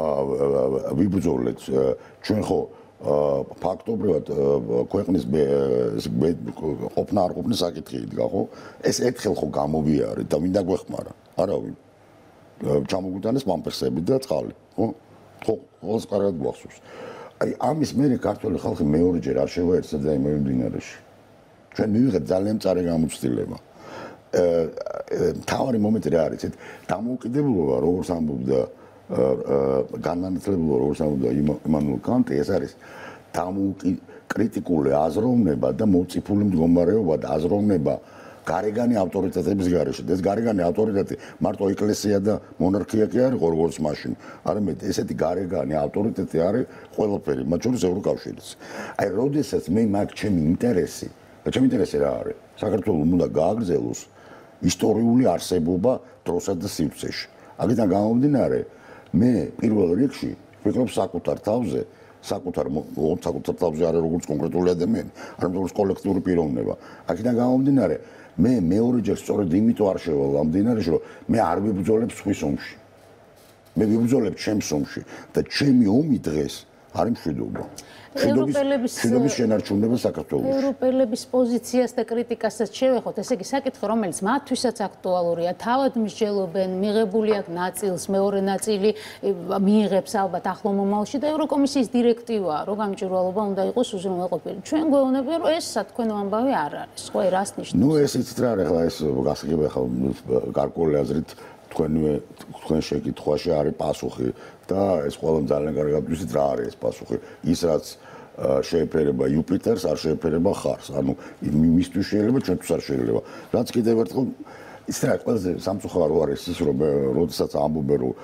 ვიბრძოლეთ, ჩვენ ხო ფაქტობრივად ქვეყნის ყოფნა არ ყოფნა საკითხი იდგა, ხო? ეს ერთხელ ხო გამოვიარეთ და ვინ დაგვეხმარა? არავინ. ჩამოგვიტანეს პამპერსები და წყალი, ხო? ხო, ყველას კარგად გვახსოვს. აი ამის მერე ქართული ხალხი მეორეჯერ არ შევაერთდა და იმავე მდინარეში. ჩვენ მივიღეთ ძალიან მწარე გამოცდილება. მთავარი მომენტი რა არის? დამოუკიდებლობა, როგორც ამბობდა განმანათლებლობა, როგორც ამბობდა იმანუელ კანტი, ეს არის კრიტიკული აზროვნება და მოციფული მდგომარეობა და აზროვნება გარეგანი ავტორიტეტების გარეშე. ეს გარეგანი ავტორიტეტი მარტო ეკლესია და მონარქია კი არის როგორც მაშინ. არამედ ესეთი გარეგანი ავტორიტეტი არის ყველაფერი, მათ შორის ევროკავშირიც. აი, როდესაც მე მაგ ჩემი ინტერესი, და ჩემი ინტერესი რა არის? საქართველოს უნდა გააგრძელოს ისტორიული არსებობა დროსა და სივრცეში. აქედან გამომდინარე, მე პირველ რიგში ვფიქრობ საკუთარ თავზე, საკუთარ საკუთარ თავზე არა როგორც კონკრეტული ადამიანი, არამედ როგორც კოლექტიური პიროვნება. აქედან გამომდინარე, მე მეორეჯერ სწორედ იმიტომ არ შევალ ამ მდინარეში, რომ მე არ ვიბრძოლებ სხვის ომში. მე ვიბრძოლებ ჩემს ომში და ჩემი ომი დღეს არის მშვიდობა.
ევროპელების
შენარჩუნება საქართველოში.
ევროპელების პოზიციას და კრიტიკასაც შევეხოთ, ესე იგი საკითხი, რომელიც მათთვისაც აქტუალურია, თავად მსჯელობენ, მიღებული აქვს ნაწილს, მეორე ნაწილი მიიღებს ალბათ ახლო მომავალში და ევროკომისიის დირექტივაა, რომ გამჭვირვალობა უნდა იყოს უზრუნველყოფილი. ჩვენ გვეუბნებიან, რომ ეს თქვენო ამბავი არ არის. ხო, რას ნიშნავს?
ნუ ეს იცით რა, ახლა ეს გასაგები ახლა გარკვეული აზრით თქვენვე თქვენ შეკითხვაში არის პასუხი და ეს ყველამ ძალიან კარგად ვიცით რა არის ეს პასუხი. ის რაც შეეფერება იუპიტერს, არ შეეფერება ხარს. ანუ იმისთვის შეიძლება, ჩვენთვის არ შეიძლება. რაც კიდევ ერთხელ ის რა ყველაზე სამწუხარო არის ის, რომ როდესაც ამბობენ, რომ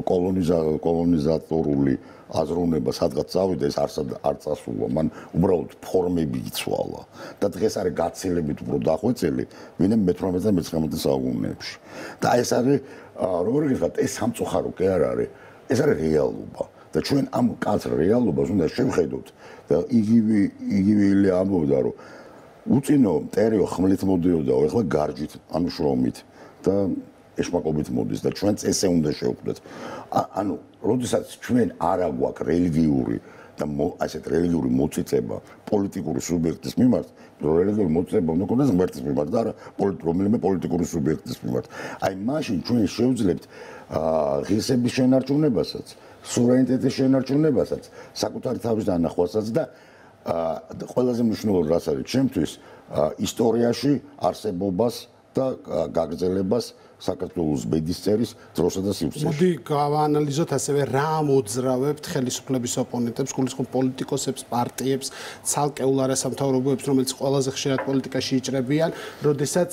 კოლონიზატორული აზროვნება სადღაც წავიდა, ეს არ წასულა. მან უბრალოდ ფორმები იცვალა და დღეს არის გაცილებით უფრო დახვეწილი, ვინმე მეთვრამეტე და მეცხრამეტე საუკუნეებში. და ეს არის როგორ გითხრათ, ეს სამწუხარო კი არ არის, ეს არის რეალობა. და ჩვენ ამ კაცრ რეალობას უნდა შევხედოთ და იგივე იგივე ილია ამბობდა, რომ უწინო მტერიო ხმლით მოდიოდა, ეხლა გარჯით, ანუ შრომით და ეშმაკობით მოდის და ჩვენც ესე უნდა შევხვდეთ. ანუ, როდესაც ჩვენ არ აგვაქვს რელიგიური და ასეთ რელიგიური მოწიწება პოლიტიკური სუბიექტის მიმართ, რელიგიური მოწიწება უნდა გქონდეს ღმერთის მიმართ და არა რომელიმე პოლიტიკური სუბიექტის მიმართ. აი, მაშინ ჩვენ შევძლებთ ღირსების შენარჩუნებასაც, სუვერენიტეტის შენარჩუნებასაც, საკუთარი თავის დანახვასაც და ყველაზე მნიშვნელოვანი რაც არის ჩემთვის, ისტორიაში არსებობას და გაგრძელებას საქართველოს ბედისწერის დროსა და სივრცეში.
მოდი გავაანალიზოთ ასევე რა მოძრავებთ ხელისუფლების ოპონენტებს, გულისხმობ პოლიტიკოსებს, პარტიებს, ცალკეულ არასამთავრობოებს, რომელიც ყველაზე ხშირად პოლიტიკაში იჭრებიან, როდესაც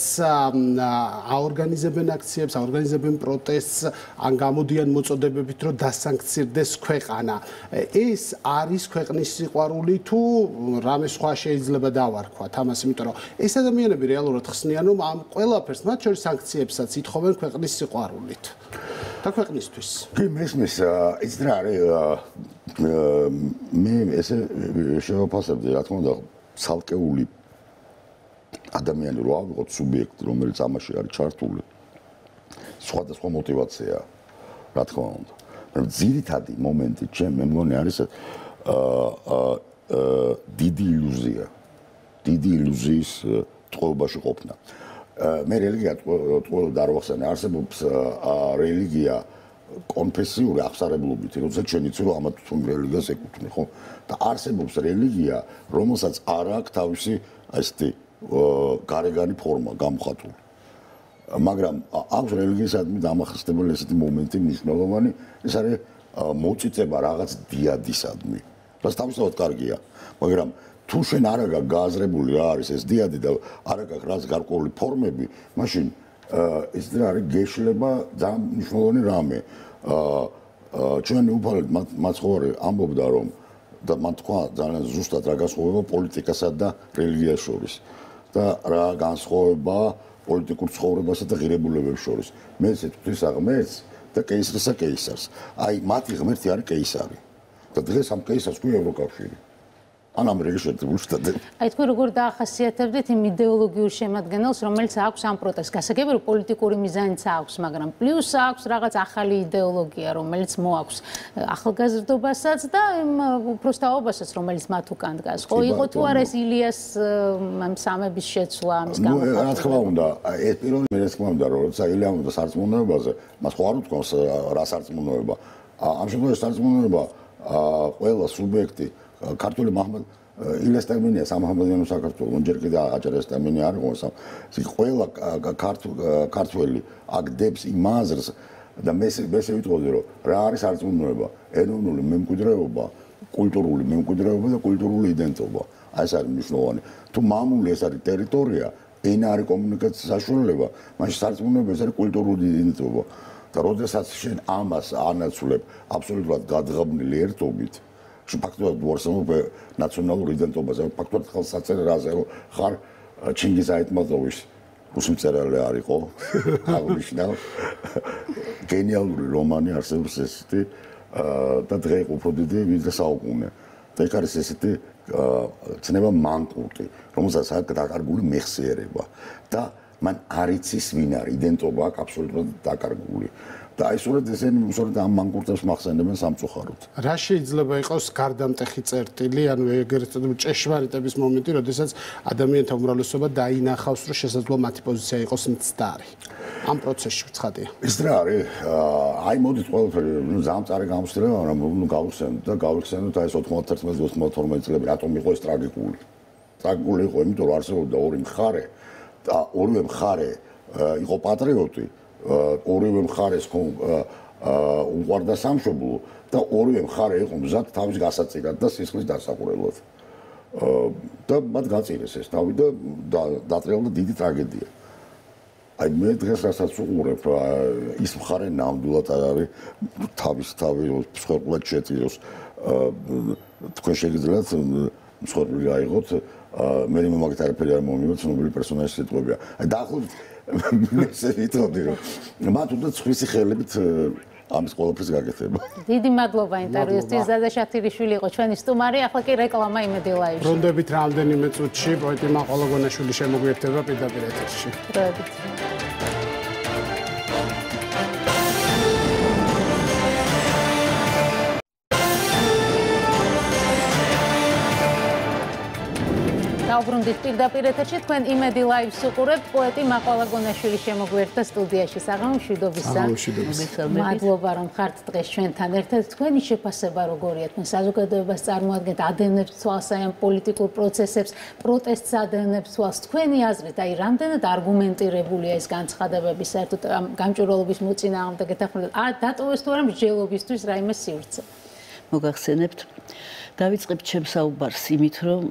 აორგანიზებენ აქციებს, აორგანიზებენ პროტესტს, ან გამოდიან მოწოდებებით, რომ დასანქცირდეს ქვეყანა. ეს არის ქვეყნის სიყვარული თუ რამე სხვა შეიძლება დავარქვათ ამას, იმიტომ რომ ეს ადამიანები რეალურად ხსნიან, რომ ამ ყველაფერს, მათ შორის სანქციებსაც ითხოვენ ქვეყნის სიყვარულით და ქვეყნისთვის.
კი, მესმის, ის რა არის, მე ესე შევაფასებდი, რა თქმა უნდა, ცალკეული ადამიანი რო ავიღოთ სუბიექტი, რომელიც ამაში არის ჩართული, სხვადასხვა мотиваცია, რა თქმა უნდა. მაგრამ ძირითადი მომენტი ჩემ მე მგონი არის დიდი ილუზია, დიდი ილუზიის ტყვეობაში ყოფნა. მე რელიგია ტყუილად არ ვახსენე, არსებობს რელიგია კონფესიური აღსარებლობით, როდესაც ჩვენ იცი რომ ამათ თუ რელიგიას ეკუთვნი, ხო? და არსებობს რელიგია, რომელსაც არ აქვს თავისი ასეთი გარეგანი ფორმა გამოხატული. მაგრამ აქვს რელიგიისადმი დამახასიათებელი ესეთი მომენტი მნიშვნელოვანი, ეს არის მოწიწება რაღაც დიადისადმი. რაც თავისთავად კარგია, მაგრამ თუ შენ არ აქვს გააზრებული რა არის ეს დიადი და არ აქვს რაც გარკვეული ფორმები, მაშინ ეს რა არის გეშლება ძალიან მნიშვნელოვანი რამე. ჩვენი უფალეთ მაცხოვარი ამბობდა რომ და მან თქვა ძალიან ზუსტად რა განსხვავება პოლიტიკასა და რელიგიას შორის და რა განსხვავება პოლიტიკურ ცხოვრებასა და ღირებულებებს შორის. მე ესე ვთვლის აღმერთს და კეისრსა კეისარს. აი მათი ღმერთი არის კეისარი. და დღეს ამ კეისარს ქვია ევროკავშირი. ან ამერიკის შეერთებული შტატები.
აი თქვენ როგორ დაახასიათებდით იმ იდეოლოგიურ შემადგენელს, რომელიც აქვს ამ პროტესტს? გასაგები რომ პოლიტიკური მიზანიც აქვს, მაგრამ პლუს აქვს რაღაც ახალი იდეოლოგია, რომელიც მოაქვს ახალგაზრდობასაც და იმ უბრალოდობასაც, რომელიც მათ უკან დგას. ხო, იყო თუ არა ეს ილიას ამ სამების შეცვლა ამის გამოხატვა?
რა თქმა უნდა, ეს პირველი მე რა თქმა უნდა, როცა ილია უნდა სარწმუნოებაზე, მას ხო არ უთქვამს რა სარწმუნოება. ამ შემთხვევაში სარწმუნოება ყველა სუბიექტი ქართული მაჰმად ილიას ტერმინია სამაჰმადიანო საქართველოს ჯერ კიდე აჭარის ტერმინი არ იყო სამ ყველა ქართველი აქ დებს იმ აზრს და მე მე ვიტყოდი რომ რა არის სარწმუნოება ეროვნული მემკვიდრეობა კულტურული მემკვიდრეობა და კულტურული იდენტობა აი ეს არის მნიშვნელოვანი თუ მამული ეს არის ტერიტორია ენა არის კომუნიკაციის საშუალება მაშინ სარწმუნოება ეს არის კულტურული იდენტობა და როდესაც შენ ამას ანაცვლებ აბსოლუტურად გადაღებნილი ერთობით ფაქტობრივად ვარსამობ ნაციონალურ იდენტობაზე ფაქტობრივად ხალხს აწერე რაზე რომ ხარ ჩინგიზ აიტმატოვის რუსი მწერალი არ იყო აღნიშნავ გენიალური რომანი არსებობს ესეთი და დღე იყო უფრო დიდი ვიდრე საუკუნე და იქ არის ესეთი ცნება მანკურტი რომელსაც აქვს დაკარგული მეხსიერება და მან არ იცის ვინ არის იდენტობა აქვს აბსოლუტურად დაკარგული და აი სწორედ ესენი სწორედ ამ მანკურტებს მახსენებენ სამწუხაროდ.
რა შეიძლება იყოს გარდამტეხი წერტილი, ანუ ეგრეთ წოდებული ჭეშმარიტების მომენტი, როდესაც ადამიანთა უმრავლესობა დაინახავს, რომ შესაძლოა მათი პოზიცია იყოს მცდარი. ამ პროცესში ცხადია.
ის რა არის? აი მოდით ყველაფერი, ნუ ზამწარი გამოსწრება, მაგრამ ნუ გავხსენოთ და გავხსენოთ აი ეს ოთხმოცდაერთმეტ ოცდაათორმეტ წლები, რატომ იყო ეს ტრაგიკული? ტრაგიკული იყო, იმიტომ რომ არსებობდა ორი მხარე და ორივე მხარე იყო პატრიოტი. ორივე მხარეს უყვარდა სამშობლო და ორივე მხარე იყო მზად თავის გასაწირად და სისხლის დასაყრელად. და მათ გაწირეს ეს თავი და დატრიალდა დიდი ტრაგედია. აი მე დღეს რასაც უყურებ, ის მხარე ნამდვილად არ არის თავის თავი მსხვერპლად შეწიროს. თქვენ შეგიძლიათ მსხვერპლი გაიღოთ, მე მაგით არაფერი არ მომივიდა, ცნობილი პერსონაჟის სიტყვებია. აი დაახლოებით მე ვიტყოდი რომ მათ უნდა ცხვრის ხელებით ამის ყველაფერს გაკეთება.
დიდი მადლობა ინტერვიუსთვის. ზადა შათირიშვილი იყო ჩვენი სტუმარი. ახლა კი რეკლამა იმედი ლაივში.
ბრუნდებით რამდენიმე წუთში პოეტი მაყოლა გონაშვილი შემოგვიერთდება პირდაპირ ეთერში.
დროებით. დაუბრუნდით პირდაპირ ეთერში. თქვენ იმედი ლაივს უყურებთ. პოეტი მაყოლა გონაშვილი შემოგვიერთდა სტუდიაში. საღამო მშვიდობისა. მადლობა რომ ხართ დღეს ჩვენთან ერთად. თქვენი შეფასება როგორია? თქვენ საზოგადოებას წარმოადგენთ, ადევნებთ თვალს აი ამ პოლიტიკურ პროცესებს, პროტესტს ადევნებთ თვალს. თქვენი აზრით, აი რამდენად არგუმენტირებულია ეს განცხადებები საერთოდ ამ გამჭვირვალობის მოწინააღმდეგე თანხმდეთ? ა დატოვეს თუ არა მსჯელობისთვის რაიმე სივრცე?
მოგახსენებთ. დავიწყებ ჩემს საუბარს იმით, რომ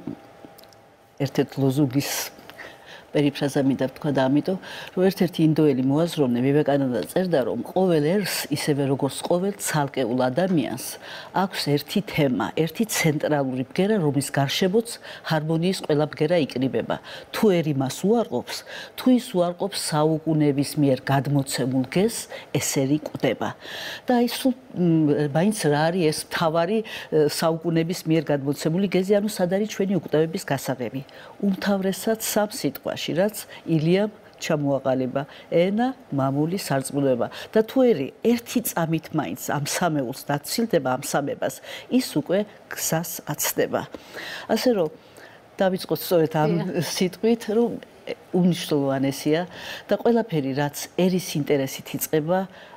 ერთ-ერთ ლოზუნგის პერიფრაზა მინდა ვთქვა და ამიტომ რომ ერთ-ერთი ინდოელი მოაზროვნე ვივეკანონდა წერდა რომ ყოველ ერს ისევე როგორც ყოველ ცალკეულ ადამიანს აქვს ერთი თემა, ერთი ცენტრალური ბგერა, რომლის გარშემოც ჰარმონიის ყველა ბგერა იკრიბება. თუ ერი მას უარყოფს, თუ ის უარყოფს საუკუნეების მიერ გადმოცემულ გეზს, ეს ერი კვდება. და აი სულ მაინც რა არის ეს მთავარი საუკუნეების მიერ გადმოცემული გეზი, ანუ სად არის ჩვენი უკტევების გასაღები. უმთავრესად სამ სიტყვაში რაც ილიამ ჩამოაყალიბა ენა, მამული, სარწმუნოება და თუ ერი ერთი წამით მაინც ამ სამეულს დაცილდება ამ სამებას, ის უკვე გზას აცდება. ასე რომ დავიწყოთ სწორედ ამ სიტყვით, რომ უნიშნულოვანესია და ყველაფერი რაც ერის ინტერესით იწყება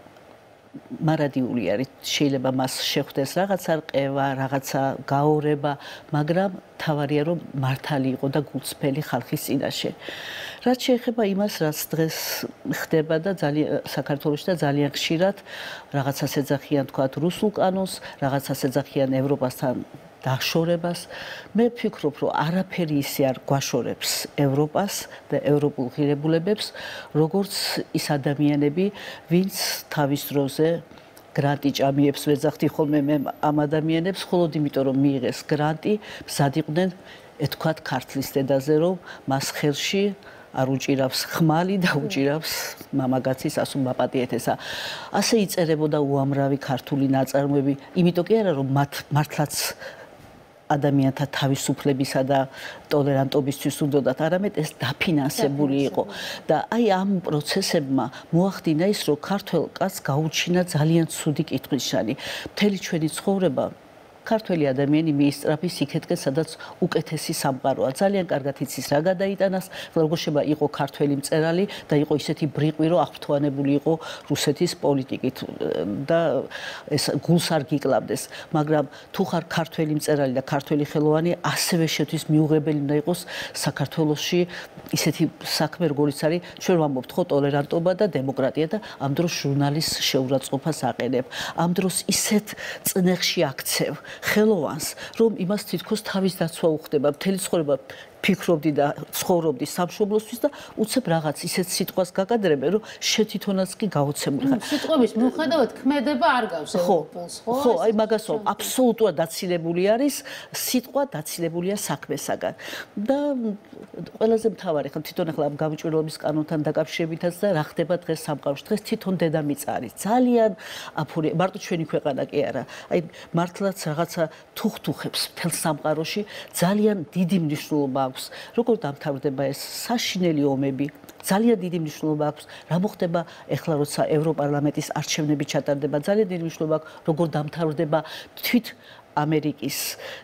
მარადიული არის. შეიძლება მას შეხვდეს რაღაცა რყევა, რაღაცა გაორება, მაგრამ თავარია რომ მართალი იყო და გულწრფელი ხალხის წინაშე. რაც შეეხება იმას, რაც დღეს ხდება და ძალიან საქართველოში და ძალიან ხშირად რაღაცას ეძახიან თქვათ რუსულ კანონს, რაღაცას ეძახიან ევროპასთან დაშორებას. მე ვფიქრობ, რომ არაფერი ისე არ გვაშორებს ევროპას და ევროპულ ღირებულებებს, როგორც ის ადამიანები, ვინც თავის დროზე გრანტი ჭამიებს ვეძახთი ხოლმე მე ამ ადამიანებს, მხოლოდ იმიტომ რომ მიიღეს გრანტი, მზად იყვნენ ეთქვათ ქართლის დედაზე, რომ მას ხელში არ უჭირავს ხმალი და უჭირავს მამაგაცის ასუმბაპატიეთესა. ასე იწერებოდა უამრავი ქართული ნაწარმოები, იმიტომ კი არა რომ მათ მართლაც ადამიანთა თავისუფლებისა და ტოლერანტობისთვის უნდათ, არამედ ეს დაფინანსებული იყო. და აი ამ პროცესებმა მოახდინა ის, რომ ქართველ კაცს გაუჩინა ძალიან ცუდი კითხვისშალი. მთელი ჩვენი ცხოვრება ქართველი ადამიანი მიისწრაფის იქეთკენ, სადაც უკეთესი სამყაროა. ძალიან კარგად იცის რა გადაიტანას, როგორ შევა იყო ქართველი მწერალი და იყო ისეთი ბრიყვი, რომ აღფრთოვანებული იყო რუსეთის პოლიტიკით და ეს გულს არ გიკლავდეს. მაგრამ თუ ხარ ქართველი მწერალი და ქართველი ხელოვანი, ასევე შეთვის მიუღებელი უნდა იყოს საქართველოში ისეთი საქმე, როგორიც არის, ჩვენ ვამბობთ ხო ტოლერანტობა და დემოკრატია და ამ დროს ჟურნალისტს შეურაცხყოფას აყენებ. ამ დროს ისეთ წნეხში აქცევ ხელოვანს, რომ იმას თითქოს თავის დაცვა უხდება, მთელი ცხოვრება ფიქრობდი და ცხოვრობდი სამშობლოსთვის და უცებ რაღაც ისეთ სიტყვას გაკადრებენ, რომ შე თვითონაც კი გაოცებული ხარ.
სიტყვების მიუხედავად ქმედება არ გავს ევროპულს, ხო?
ხო, აი მაგას ვამბობ, აბსოლუტურად დაცილებული არის სიტყვა, დაცილებულია საქმესაგან. და ყველაზე მთავარი ხა თვითონ ახლა ამ გამჭვირვალობის კანონთან დაკავშირებითაც და რა ხდება დღეს სამყაროში. დღეს თვითონ დედამიწა არის ძალიან აფური, მარტო ჩვენი ქვეყანა კი არა. აი მართლაც რაღაცა თუხთუხებს მთელ სამყაროში ძალიან დიდი მნიშვნელობა აქვს. როგორ დამთავრდება ეს საშინელი ომები? ძალიან დიდი მნიშვნელობა აქვს რა მოხდება ეხლა როცა ევროპარლამენტის არჩევნები ჩატარდება. ძალიან დიდი მნიშვნელობა აქვს როგორ დამთავრდება თვით ამერიკის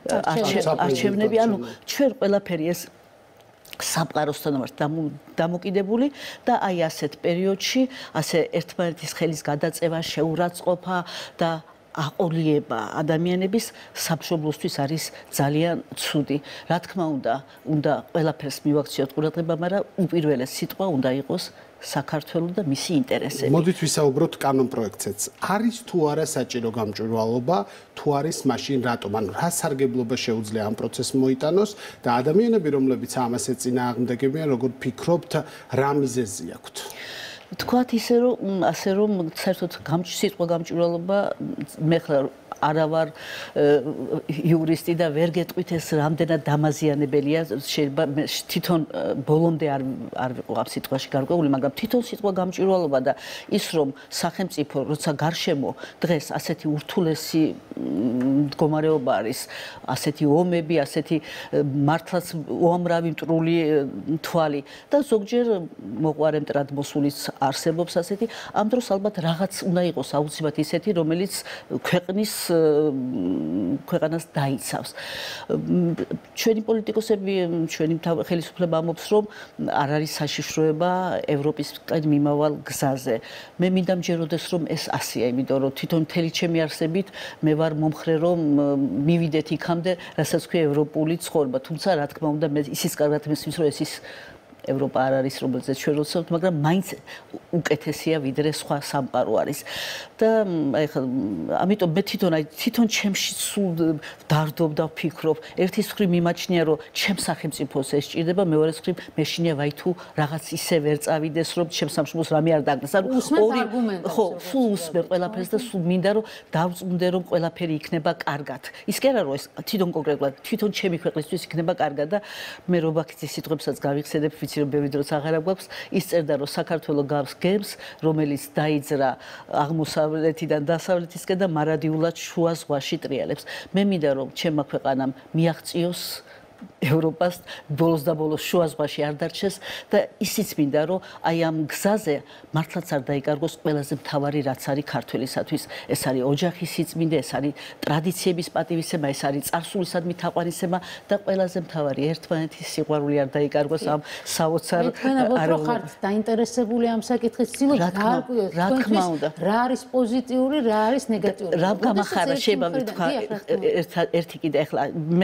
არჩევნები. ანუ ჩვენ ყველაფერი ეს სამყაროსთან ვართ დამოკიდებული და აი ასეთ პერიოდში ასე ერთმანეთის ხელის გადაწევა, შეურაცხყოფა და აყოლიება ადამიანების სამშობლოსთვის არის ძალიან ცუდი. რა თქმა უნდა, უნდა ყველაფერს მივაქციოთ ყურადღება, მაგრამ უპირველეს სიტყვა უნდა იყოს საქართველოს და მისი ინტერესები.
მოდით ვისაუბროთ კანონ პროექტზეც. არის თუ არა საჭირო გამჭვირვალობა, თუ არის მაშინ რატომ? ანუ რა სარგებლობა შეუძლია ამ პროცესს მოიტანოს და ადამიანები, რომლებიც ამას ეწინააღმდეგებიან, როგორ ფიქრობთ, რა მიზეზი აქვთ?
თქვათ ისე რომ ასე რომ საერთოდ სიტყვა გამჭვირვალობა მე ხლა არა ვარ იურისტი და ვერ გეტყვით ეს რამდენად დამაზიანებელია. შეიძლება თვითონ ბოლომდე არ არ ვიყო ამ სიტყვაში გარკვეული, მაგრამ თვითონ სიტყვა გამჭვირვალობა და ის რომ სახელმწიფო როცა გარშემო დღეს ასეთი ურთულესი მდგომარეობა არის, ასეთი ომები, ასეთი მართლაც უამრავი მტრული თვალი და ზოგჯერ მოყვარე მტრად მოსულიც არსებობს ასეთი, ამ დროს ალბათ რაღაც უნდა იყოს აუცილებლად ისეთი, რომელიც ქვეყნის ქვეყანას დაიცავს. ჩვენი პოლიტიკოსები, ჩვენი ხელისუფლება ამბობს, რომ არ არის საშიშროება ევროპისკენ მიმავალ გზაზე. მე მინდა მჯეროდეს, რომ ეს ასეა, იმიტომ რომ თვითონ მთელი ჩემი არსებით მე ვარ მომხრე, რომ მივიდეთ იქამდე, რასაც ქვია ევროპული ცხოვრება. თუმცა რა თქმა უნდა, მე ისიც კარგად მისმის, რომ ეს ის ევროპა არ არის, რომელზეც ჩვენ ვცდილობთ, მაგრამ მაინც უკეთესია ვიდრე სხვა სამყარო არის. და აი ხა ამიტომ მე თვითონ აი თვითონ ჩემში სულ დარდობ და ვფიქრობ, ერთის მხრივ მიმაჩნია, რომ ჩემ სახელმწიფოს ეს სჭირდება, მეორეს მხრივ მეშინია ვაი თუ რაღაც ისე ვერ წავიდეს, რომ ჩემ სამშობლოს რამე არ დაგდეს. ანუ ორი ხო, სულ უსმენ ყველაფერს და სულ მინდა რომ დავწუნდე, რომ ყველაფერი იქნება კარგად. ის კი არა, რომ ეს თვითონ კონკრეტულად თვითონ ჩემი ქვეყნისთვის იქნება კარგად და მე რობაქიძის სიტყვებსაც გავიხსენებ, ვიცი რომ ბევრი დროს აღარ აქვს, ის წერდა, რომ საქართველოს გავს გემს, რომელიც დაიძრა აღმოსავლეთიდან დასავლეთისკენ და მარადიულად შუა ზღვაში ტრიალებს. მე მინდა რომ ჩემმა ქვეყანამ მიაღწიოს ევროპას, ბოლოს და ბოლოს შუა ზღვაში არ დარჩეს და ისიც მინდა რომ აი ამ გზაზე მართლაც არ დაიკარგოს ყველაზე მთავარი რაც არის ქართველისათვის. ეს არის ოჯახის სიწმინდე, ეს არის ტრადიციების პატივისცემა, ეს არის წარსულისადმი თაყვანისცემა და ყველაზე მთავარი ერთმანეთის სიყვარული არ დაიკარგოს ამ საოცარ
აროვნულ. ხართ დაინტერესებული ამ საკითხის ცდილობთ გაარკვიოთ
რა თქმა უნდა
რა არის პოზიტიური, რა არის ნეგატიური.
რა გამახარა შეიძლება ვთქვა ერთი კიდე ახლა მე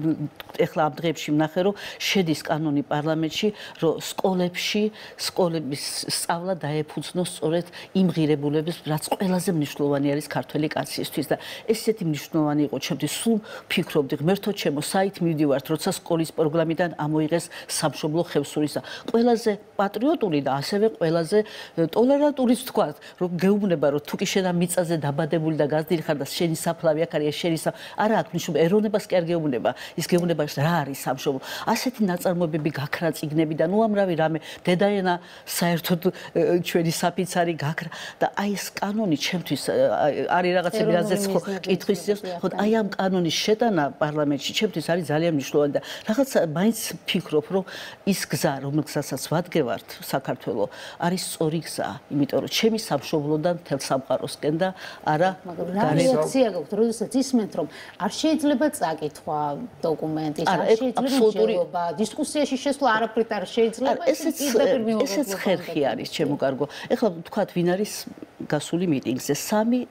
ახლა ამ დღეებში ვნახე რომ შედის კანონი პარლამენტში რომ სკოლებში სკოლების სწავლა დაეფუძნოს სწორედ იმ ღირებულებას რაც ყველაზე მნიშვნელოვანი არის ქართველი კაცისთვის და ესეთი მნიშვნელოვანი იყო ჩემთვის სულ ფიქრობდი ღმერთო ჩემო საით მივდივართ როცა სკოლის პროგრამიდან ამოიღეს სამშობლო ხევსურისა ყველაზე პატრიოტული და ასევე ყველაზე ტოლერანტული ვთქვა რომ გეუბნება რომ თუ კი შენ ამ მიწაზე დაბადებული და გაზრდილი ხარ და შენი საფლავი აქ არის შენი არა აქვს მნიშვნელობა ეროვნებას კი არ გეუბნება ის გეუბნება რა არის სამშობლო. ასეთი ნაწარმოებები გაქრა წიგნებიდან, უამრავი რამე, დედაენა საერთოდ ჩვენი საფიცარი გაქრა და აი ეს კანონი ჩემთვის არის რაღაცები, რაზეც ხო კითხვის ის, ხო აი ამ კანონის შეტანა პარლამენტში ჩემთვის არის ძალიან მნიშვნელოვანი და რაღაცა მაინც ფიქრობ, რომ ის გზა, რომელსაც ვადგევართ საქართველო, არის სწორი გზა, იმიტომ რომ ჩემი სამშობლოდან მთელ სამყაროსკენ და არა
რეაქცია გაქვთ, როდესაც ისმენთ, რომ არ შეიძლება წაკითხვა დოკუმენტის, არ შეიძლება შეიძლება დისკუსიაში შესვლა არაფრით არ შეიძლება,
ესეც ესეც ხერხი არის, ჩემო კარგო. ეხლა ვთქვათ, ვინ არის გასული მიტინგზე, სამი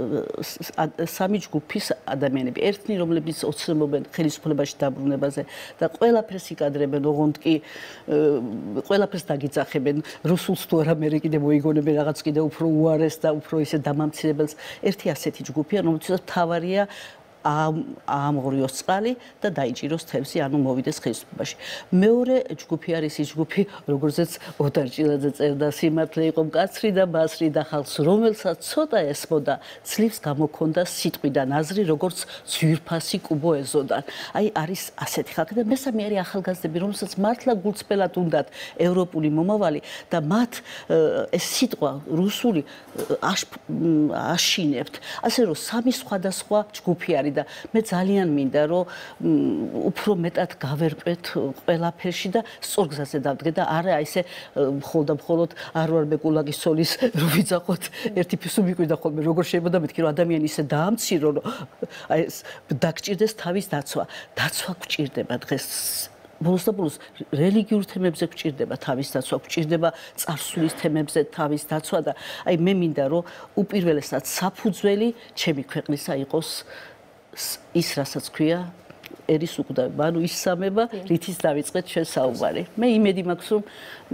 სამი ჯგუფის ადამიანები, ერთნი, რომლებიც ოცნებობენ ხელისუფლებაში დაბრუნებაზე და ყველაფერს იკადრებენ, ოღონდ კი ყველაფერს დაგიძახებენ, რუსულს თუ არა მე კიდე მოიგონებენ რაღაც კიდე უფრო უარეს და უფრო ისე დამამცირებელს. ერთი ასეთი ჯგუფია, რომელთაც თავარია აამღრიოს წყალი და დაიჭიროს თევზი, ანუ მოვიდეს ხელისუფლებაში. მეორე ჯგუფი არის ის ჯგუფი, როგორზეც ოტარ ჭილაძე წერდა, სიმართლე იყო მკაცრი და ბასრი და ხალხს, რომელსაც ცოტა ესმოდა, ძლივს გამოქონდა სიტყვიდან აზრი, როგორც ძვირფასი კუბო ეზოდან. აი არის ასეთი ხალხი და მესამე არის ახალგაზრდები, რომელსაც მართლა გულწრფელად უნდათ ევროპული მომავალი და მათ ეს სიტყვა რუსული აშინებთ. ასე რომ სამი სხვადასხვა ჯგუფი არის და მე ძალიან მინდა რომ უფრო მეტად გავერკვეთ ყველაფერში და სწორ გზაზე დავდგე და არა ისე მხოლოდ და მხოლოდ არ ვარ მე კულაგის სოლის რომ ვიძახოთ ერთი ფისუ მიკვირდა ხოლმე როგორ შეიძლება და მეთქი რომ ადამიანი ისე დაამცირო რომ აი ეს დაგჭირდეს თავის დაცვა დაცვა გვჭირდება დღეს ბოლოს და ბოლოს რელიგიურ თემებზე გვჭირდება თავის დაცვა გვჭირდება წარსულის თემებზე თავის დაცვა და აი მე მინდა რომ უპირველესად საფუძველი ჩემი ქვეყნისა იყოს ის რასაც ქვია ერის უკვდავება, ანუ ის სამება, რითიც დავიწყეთ ჩვენ საუბარი. მე იმედი მაქვს, რომ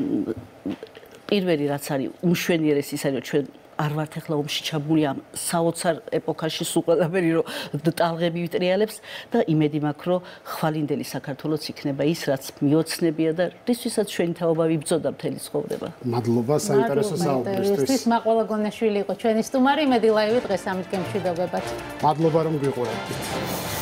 პირველი რაც არის უმშვენიერესი ის არის, რომ ჩვენ არ ვართ ახლა ომში ჩაბმული ამ საოცარ ეპოქაში სულ ყველაფერი რომ ტალღები ვიტრიალებს და იმედი მაქვს, რომ ხვალინდელი საქართველოც იქნება ის, რაც მიოცნებია და რისთვისაც ჩვენი თაობა ვიბრძოდა მთელი ცხოვრება.
მადლობა საინტერესო საუბრისთვის.
მაყვალა გონაშვილი იყო ჩვენი სტუმარი, იმედი ლაივი დღეს ამით გემშვიდობებათ.
მადლობა რომ გვიყურებთ.